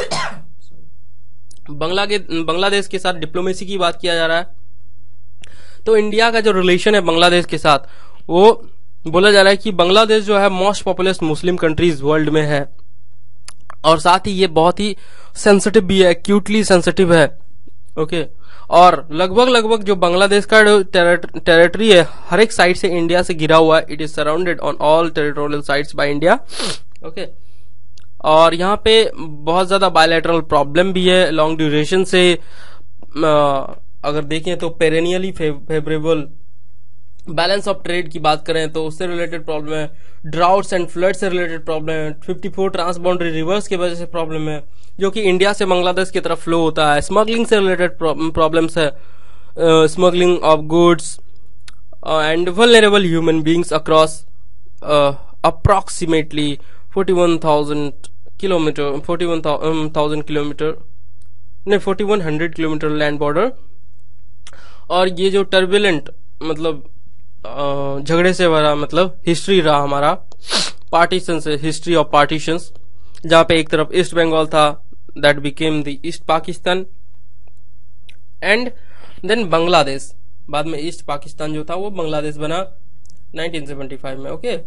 Bangladesh के साथ डिप्लोमेसी की बात किया जा रहा है, तो इंडिया का जो रिलेशन है बांग्लादेश के साथ, वो बोला जा रहा है कि बांग्लादेश जो है most populous Muslim countries world में है, और साथ ही ये बहुत ही सेंसिटिव भी है, एक्यूटली सेंसिटिव है। ओके, और लगभग लगभग जो बांग्लादेश का टेरिटरी है हर एक साइड से इंडिया से घिरा हुआ है। It is surrounded on all territorial sides by India. Okay, और यहाँ पे बहुत ज्यादा बायलैटरल प्रॉब्लम भी है लॉन्ग ड्यूरेशन से। अगर देखें तो perennially favourable balance of trade की बात करें तो उससे रिलेटेड प्रॉब्लम है, ड्राउट्स एंड फ्लड से रिलेटेड प्रॉब्लम है, चौवन ट्रांस बाउंड्री रिवर्स की वजह से प्रॉब्लम है जो कि इंडिया से बांग्लादेश की तरफ फ्लो होता है, स्मगलिंग से रिलेटेड प्रॉब्लम्स है, smuggling of goods and vulnerable human beings across approximately forty one thousand kilometre forty one thousand kilometre नहीं forty one hundred kilometre land border. और ये जो टर्बुलेंट मतलब झगड़े से भरा मतलब हिस्ट्री रहा हमारा, पार्टीशन से, हिस्ट्री ऑफ पार्टीशंस, जहां पे एक तरफ ईस्ट बंगाल था that became the east Pakistan, and then Bangladesh, बाद में ईस्ट पाकिस्तान जो था वो बांग्लादेश बना नाइनटीन सेवेंटी फाइव में। ओके,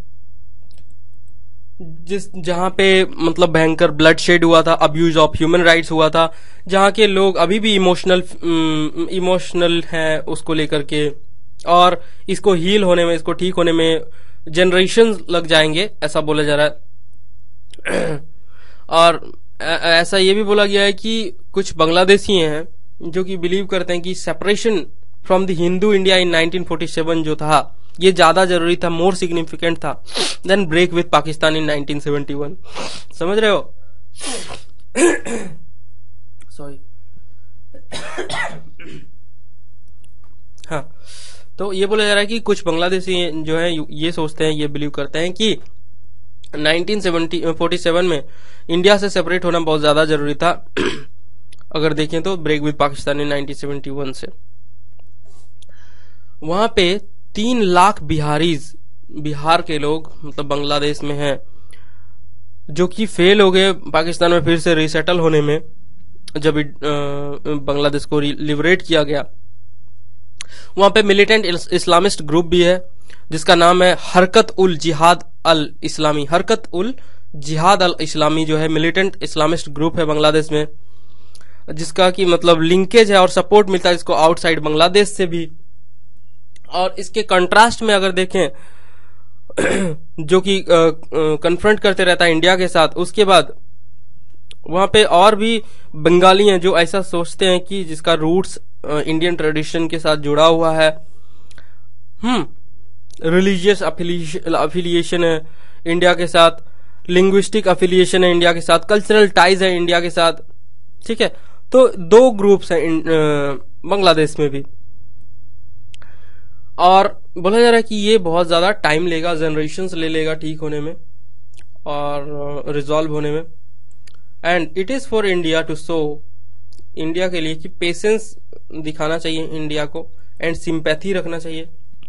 जिस जहां पे मतलब भयंकर ब्लड शेड हुआ था, अब्यूज ऑफ ह्यूमन राइट्स हुआ था, जहां के लोग अभी भी इमोशनल इमोशनल हैं उसको लेकर के, और इसको हील होने में, इसको ठीक होने में जनरेशन लग जाएंगे ऐसा बोला जा रहा है। और ऐसा ये भी बोला गया है कि कुछ बांग्लादेशी हैं जो कि बिलीव करते हैं कि separation from the Hindu India in nineteen forty seven जो था ये ज्यादा जरूरी था, मोर सिग्निफिकेंट था than break with Pakistan in nineteen seventy one. समझ रहे हो? सॉरी। हाँ, तो ये बोला जा रहा है कि कुछ बांग्लादेशी जो है ये सोचते हैं, ये बिलीव करते हैं कि नाइनटीन फोर्टी सेवन में इंडिया से सेपरेट होना बहुत ज्यादा जरूरी था अगर देखें तो break with Pakistan in nineteen seventy one से। वहां पे तीन लाख बिहारीज, बिहार के लोग मतलब बांग्लादेश में हैं, जो कि फेल हो गए पाकिस्तान में फिर से रिसेटल होने में जब बांग्लादेश को लिबरेट किया गया। वहां पे मिलिटेंट इस्लामिस्ट ग्रुप भी है जिसका नाम है हरकत उल जिहाद अल इस्लामी। हरकत उल जिहाद अल इस्लामी जो है मिलिटेंट इस्लामिस्ट ग्रुप है बांग्लादेश में, जिसका की मतलब लिंकेज है और सपोर्ट मिलता है इसको आउटसाइड बांग्लादेश से भी। और इसके कंट्रास्ट में अगर देखें जो कि कन्फ्रंट करते रहता है इंडिया के साथ, उसके बाद वहां पे और भी बंगाली हैं जो ऐसा सोचते हैं कि जिसका रूट्स इंडियन ट्रेडिशन के साथ जुड़ा हुआ है, हम्म रिलीजियस अफिलिएशन है इंडिया के साथ, लिंग्विस्टिक अफिलिएशन है इंडिया के साथ, कल्चरल टाइज है इंडिया के साथ। ठीक है, तो दो ग्रुप्स हैं बांग्लादेश में भी, और बोला जा रहा है कि ये बहुत ज्यादा टाइम लेगा, जनरेशंस ले लेगा ठीक होने में और रिजॉल्व होने में। And it is for India to show, India के लिए कि पेशेंस दिखाना चाहिए इंडिया को एंड सिंपैथी रखना चाहिए।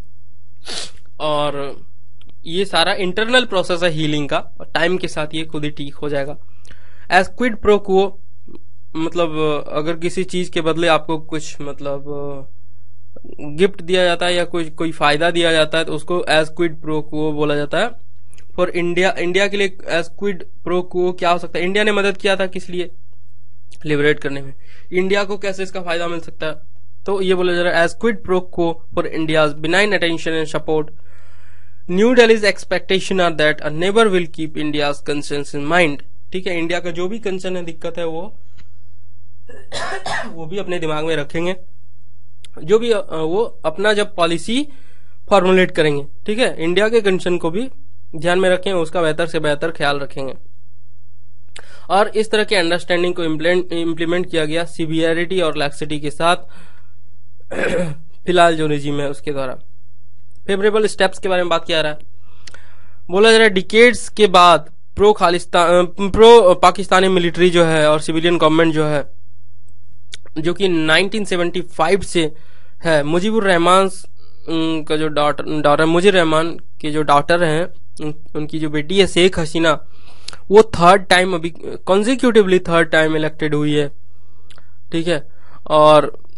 और ये सारा इंटरनल प्रोसेस है हीलिंग का, और टाइम के साथ ये खुद ही ठीक हो जाएगा। एज क्विड प्रो क्वो, मतलब अगर किसी चीज के बदले आपको कुछ मतलब गिफ्ट दिया जाता है या कोई कोई फायदा दिया जाता है तो उसको एज क्विड प्रो क्वो बोला जाता है। फॉर इंडिया, इंडिया के लिए एज क्विड प्रो क्वो क्या हो सकता है? इंडिया ने मदद किया था किस लिए? लिबरेट करने में। इंडिया को कैसे इसका फायदा मिल सकता है? तो ये बोला जा रहा है as quid pro quo for India's benign attention and support, New Delhi's expectation are that a neighbour will keep India's concerns in mind. ठीक है, इंडिया का जो भी कंसर्न है, दिक्कत है, वो वो भी अपने दिमाग में रखेंगे, जो भी वो अपना जब पॉलिसी फॉर्मुलेट करेंगे। ठीक है, इंडिया के कंसर्न को भी ध्यान में रखें, उसका बेहतर से बेहतर ख्याल रखेंगे। और इस तरह के अंडरस्टैंडिंग को इम्प्लीमेंट किया गया सीवियरिटी और लैक्सिटी के साथ फिलहाल जो रिजीम है उसके द्वारा। फेवरेबल स्टेप्स के बारे में बात किया जा रहा है। बोला जा रहा है डिकेड्स के बाद pro Khalistan pro Pakistani military जो है और सिविलियन गवर्नमेंट जो है, जो कि नाइनटीन सेवेंटी फाइव से है, मुजीबुर रहमान का जो डॉटर डॉटर मुजीबुर रहमान के जो डॉटर हैं, उनकी जो बेटी है शेख हसीना, वो थर्ड टाइम अभी कॉन्जिक्यूटिवली थर्ड टाइम इलेक्टेड हुई है। ठीक है, और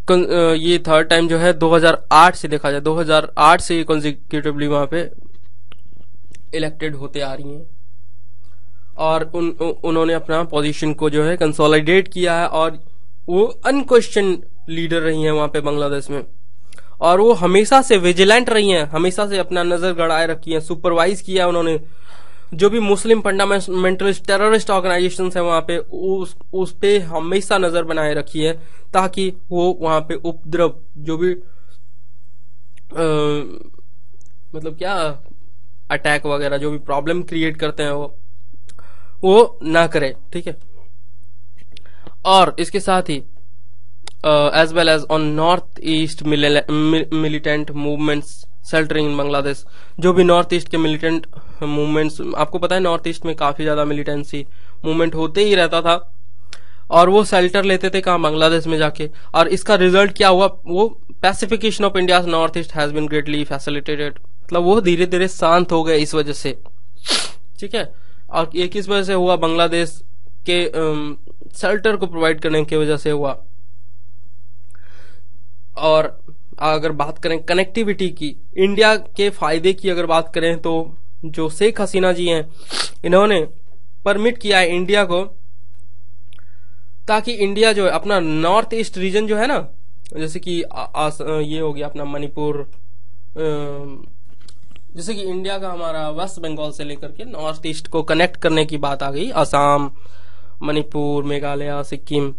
ये थर्ड टाइम जो है दो हज़ार आठ से देखा जाए, दो हज़ार आठ से ये कॉन्जिक्यूटिवली वहां पे इलेक्टेड होते आ रही हैं और उन उन्होंने अपना पोजीशन को जो है कंसोलिडेट किया है और वो अनक्वेश्चन लीडर रही हैं वहां पे बांग्लादेश में। और वो हमेशा से विजिलेंट रही हैं, हमेशा से अपना नजर गड़ाए रखी है, सुपरवाइज किया उन्होंने जो भी मुस्लिम फंडामेंटलिस्ट टेररिस्ट ऑर्गेनाइजेशन है वहां पे, उस उस पे हमेशा नजर बनाए रखी है ताकि वो वहां पे उपद्रव जो भी आ, मतलब क्या अटैक वगैरह जो भी प्रॉब्लम क्रिएट करते हैं वो वो ना करे, ठीक है। और इसके साथ ही as well as on north east militant movements sheltering in Bangladesh, जो भी नॉर्थ ईस्ट के मिलिटेंट मूवमेंट्स, आपको पता है नॉर्थ ईस्ट में काफी ज्यादा मिलिटेंसी मूवमेंट होते ही रहता था और वो शेल्टर लेते थे कहाँ, बांग्लादेश में जाके। और इसका रिजल्ट क्या हुआ, वो pacification of India north east has been greatly facilitated, मतलब वो धीरे धीरे शांत हो गए इस वजह से, ठीक है। और ये किस वजह से हुआ, बांग्लादेश के शेल्टर को प्रोवाइड करने की वजह से हुआ। और अगर बात करें कनेक्टिविटी की, इंडिया के फायदे की अगर बात करें तो जो शेख हसीना जी हैं इन्होंने परमिट किया है इंडिया को, ताकि इंडिया जो है अपना नॉर्थ ईस्ट रीजन जो है ना, जैसे कि आस, ये हो गया अपना मणिपुर, जैसे कि इंडिया का हमारा वेस्ट बंगाल से लेकर के नॉर्थ ईस्ट को कनेक्ट करने की बात आ गई, असम, मणिपुर, मेघालय, सिक्किम,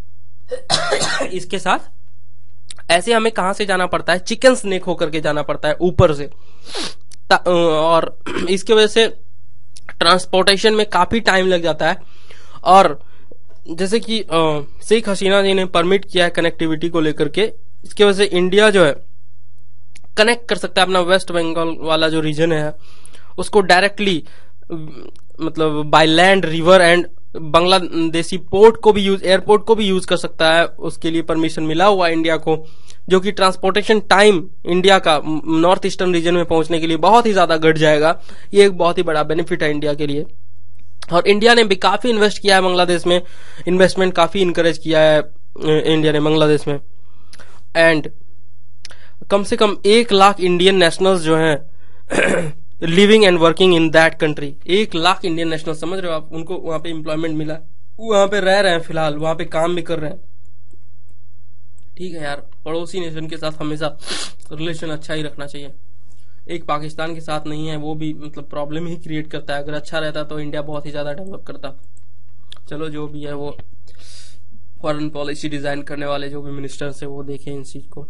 इसके साथ ऐसे हमें कहां से जाना पड़ता है, चिकन स्नेक होकर के जाना पड़ता है ऊपर से, और इसकी वजह से ट्रांसपोर्टेशन में काफी टाइम लग जाता है। और जैसे कि शेख हसीना जी ने परमिट किया है कनेक्टिविटी को लेकर के, इसकी वजह से इंडिया जो है कनेक्ट कर सकता है अपना वेस्ट बंगाल वाला जो रीजन है उसको डायरेक्टली, मतलब by land, river and Bangladeshi port को भी यूज, एयरपोर्ट को भी यूज कर सकता है। उसके लिए परमिशन मिला हुआ इंडिया को, जो कि ट्रांसपोर्टेशन टाइम इंडिया का नॉर्थ ईस्टर्न रीजन में पहुंचने के लिए बहुत ही ज्यादा घट जाएगा। ये एक बहुत ही बड़ा बेनिफिट है इंडिया के लिए। और इंडिया ने भी काफी इन्वेस्ट किया है बांग्लादेश में, इन्वेस्टमेंट काफी इंकरेज किया है इंडिया ने बांग्लादेश में। एंड कम से कम एक लाख इंडियन नेशनल्स जो हैं living and working in that country, एक लाख इंडियन नेशनल, समझ रहे हो आप, उनको वहां पे एम्प्लॉयमेंट मिला, वहां पे रह रहे हैं, फिलहाल वहां पे काम भी कर रहे हैं। ठीक है यार, पड़ोसी नेशन के साथ हमेशा रिलेशन अच्छा ही रखना चाहिए। एक पाकिस्तान के साथ नहीं है, वो भी मतलब प्रॉब्लम ही क्रिएट करता है। अगर अच्छा रहता तो इंडिया बहुत ही ज्यादा डेवलप करता। चलो जो भी है, वो फॉरेन पॉलिसी डिजाइन करने वाले जो भी मिनिस्टर्स है वो देखें इन चीज को।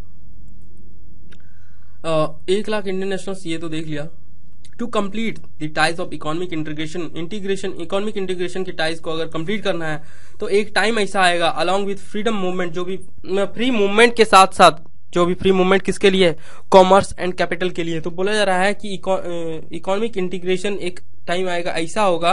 आ, एक लाख इंडियन नेशनल्स, ये तो देख लिया। To complete the ties of economic integration, integration economic integration की टाइज को अगर कंप्लीट करना है तो एक टाइम ऐसा आएगा अलॉन्ग विथ फ्रीडम मूवमेंट, जो भी फ्री मूवमेंट के साथ साथ, जो भी फ्री मूवमेंट किसके लिए, कॉमर्स एंड कैपिटल के लिए। तो बोला जा रहा है कि इकोनॉमिक इंटीग्रेशन एक टाइम आएगा ऐसा होगा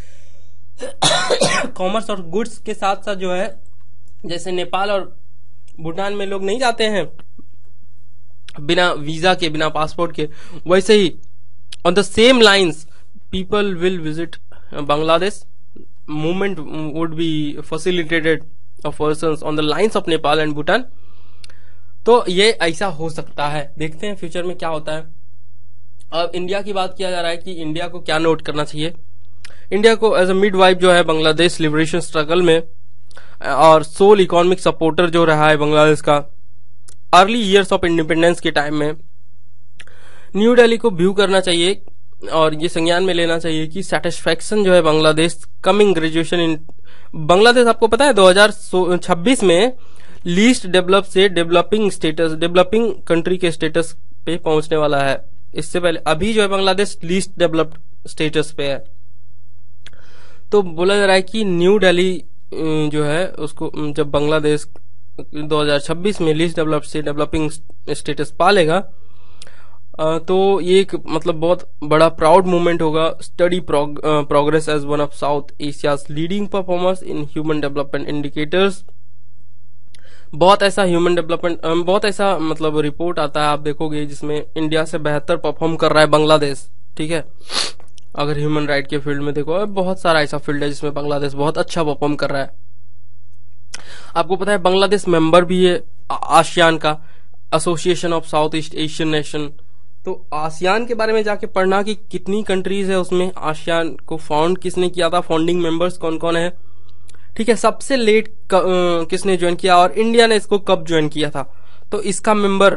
कॉमर्स और गुड्स के साथ साथ जो है, जैसे नेपाल और भूटान में लोग नहीं जाते हैं बिना वीजा के, बिना पासपोर्ट के, वैसे ही on the same lines people will visit Bangladesh. Movement would be facilitated of persons on the lines of Nepal and Bhutan. तो ये ऐसा हो सकता है, देखते हैं फ्यूचर में क्या होता है। अब इंडिया की बात किया जा रहा है कि इंडिया को क्या नोट करना चाहिए। इंडिया को एज अ मिडवाइफ जो है बांग्लादेश लिबरेशन स्ट्रगल में, और सोल इकोनॉमिक सपोर्टर जो रहा है बांग्लादेश का अर्ली ईयर्स ऑफ इंडिपेंडेंस के टाइम में, न्यू दिल्ली को व्यू करना चाहिए और ये संज्ञान में लेना चाहिए कि सेटिस्फैक्शन जो है Bangladesh coming graduation in Bangladesh, आपको पता है दो हज़ार छब्बीस में लीस्ट डेवलप से डेवलपिंग स्टेटस, डेवलपिंग कंट्री के स्टेटस पे पहुंचने वाला है। इससे पहले अभी जो है बांग्लादेश लीस्ट डेवलप्ड स्टेटस पे है। तो बोला जा रहा है कि न्यू दिल्ली जो है उसको, जब बांग्लादेश दो हज़ार छब्बीस में लीस्ट डेवलप्ड से डेवलपिंग स्टेटस पा लेगा तो ये एक मतलब बहुत बड़ा प्राउड मूवमेंट होगा। Study progress as one of South Asia's leading performers in human development indicators. बहुत ऐसा ह्यूमन डेवलपमेंट, बहुत ऐसा मतलब रिपोर्ट आता है, आप देखोगे, जिसमें इंडिया से बेहतर परफॉर्म कर रहा है बांग्लादेश। ठीक है, अगर ह्यूमन राइट के फील्ड में देखो, बहुत सारा ऐसा फील्ड है जिसमें बांग्लादेश बहुत अच्छा परफॉर्म कर रहा है। आपको पता है बांग्लादेश मेंबर भी है आसियान का, association of South East Asian nation. तो आसियान के बारे में जाके पढ़ना कि कितनी कंट्रीज है उसमें, आसियान को फाउंड किसने किया था, फाउंडिंग मेंबर्स कौन कौन है, ठीक है, सबसे लेट किसने ज्वाइन किया और इंडिया ने इसको कब ज्वाइन किया था। तो इसका मेंबर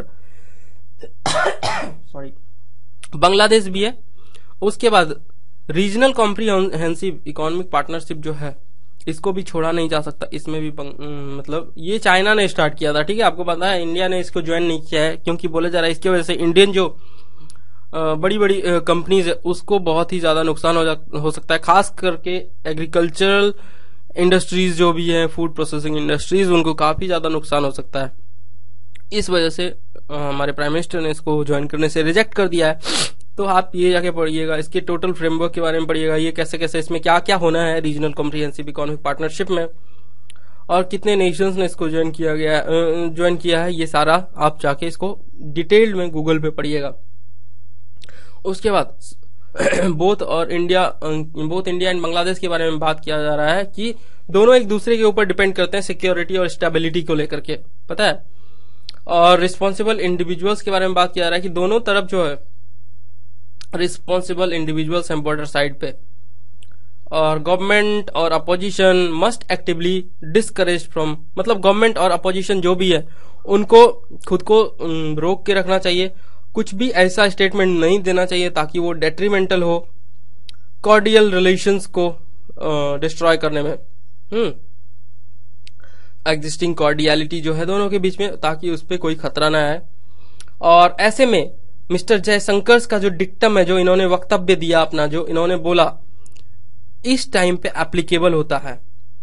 सॉरी बांग्लादेश भी है। उसके बाद रीजनल कॉम्प्रिहेंसिव इकोनॉमिक पार्टनरशिप जो है इसको भी छोड़ा नहीं जा सकता, इसमें भी मतलब ये चाइना ने स्टार्ट किया था, ठीक है, आपको पता है, इंडिया ने इसको ज्वाइन नहीं किया है क्योंकि बोला जा रहा है इसकी वजह से इंडियन जो बड़ी बड़ी कंपनीज है उसको बहुत ही ज्यादा नुकसान हो, जा, हो सकता है, खास करके एग्रीकल्चरल इंडस्ट्रीज जो भी है, फूड प्रोसेसिंग इंडस्ट्रीज, उनको काफी ज्यादा नुकसान हो सकता है। इस वजह से हमारे प्राइम मिनिस्टर ने इसको ज्वाइन करने से रिजेक्ट कर दिया है। तो आप ये जाके पढ़िएगा, इसके टोटल फ्रेमवर्क के बारे में पढ़िएगा, ये कैसे कैसे इसमें क्या क्या होना है रीजनल कॉम्प्रिहेंसिव इकोनॉमिक पार्टनरशिप में, और कितने नेशंस ने इसको ज्वाइन किया गया ज्वाइन किया है, ये सारा आप जाके इसको डिटेल्ड में गूगल पे पढ़िएगा। उसके बाद बोथ और India both India and Bangladesh के बारे में बात किया जा रहा है कि दोनों एक दूसरे के ऊपर डिपेंड करते हैं सिक्योरिटी और स्टेबिलिटी को लेकर के, पता है। और रिस्पॉन्सिबल इंडिविजुअल्स के बारे में बात किया जा रहा है कि दोनों तरफ जो है रिस्पॉन्सिबल इंडिविजुअल्स हैं बॉर्डर साइड पे, और गवर्नमेंट और opposition must actively discourage from, मतलब गवर्नमेंट और अपोजिशन जो भी है उनको खुद को रोक के रखना चाहिए, कुछ भी ऐसा स्टेटमेंट नहीं देना चाहिए ताकि वो डेट्रीमेंटल हो कॉर्डियल रिलेशंस को डिस्ट्रॉय करने में, हम्म एग्जिस्टिंग कॉर्डियलिटी जो है दोनों के बीच में, ताकि उस पर कोई खतरा ना आए। और ऐसे में मिस्टर जयशंकर का जो डिक्टम है, जो इन्होंने वक्तव्य दिया अपना, जो इन्होंने बोला, इस टाइम पे एप्लीकेबल होता है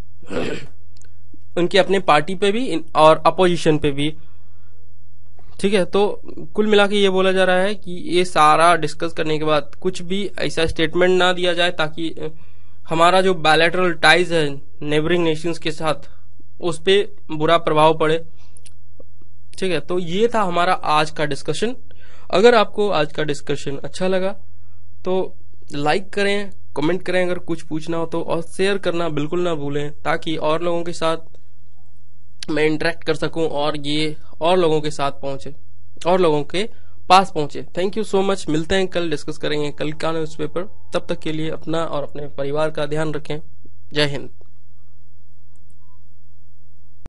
उनकी अपने पार्टी पे भी और अपोजिशन पे भी, ठीक है। तो कुल मिला के ये बोला जा रहा है कि ये सारा डिस्कस करने के बाद कुछ भी ऐसा स्टेटमेंट ना दिया जाए ताकि हमारा जो बायलैटरल टाइज है नेबरिंग नेशंस के साथ उस पे बुरा प्रभाव पड़े, ठीक है। तो ये था हमारा आज का डिस्कशन। अगर आपको आज का डिस्कशन अच्छा लगा तो लाइक करें, कमेंट करें अगर कुछ पूछना हो तो, और शेयर करना बिल्कुल ना भूलें ताकि और लोगों के साथ मैं इंटरेक्ट कर सकूं और ये और लोगों के साथ पहुंचे, और लोगों के पास पहुंचे। Thank you so much. मिलते हैं कल, डिस्कस करेंगे कल का न्यूज़पेपर। तब तक के लिए अपना और अपने परिवार का ध्यान रखें। जय हिंद।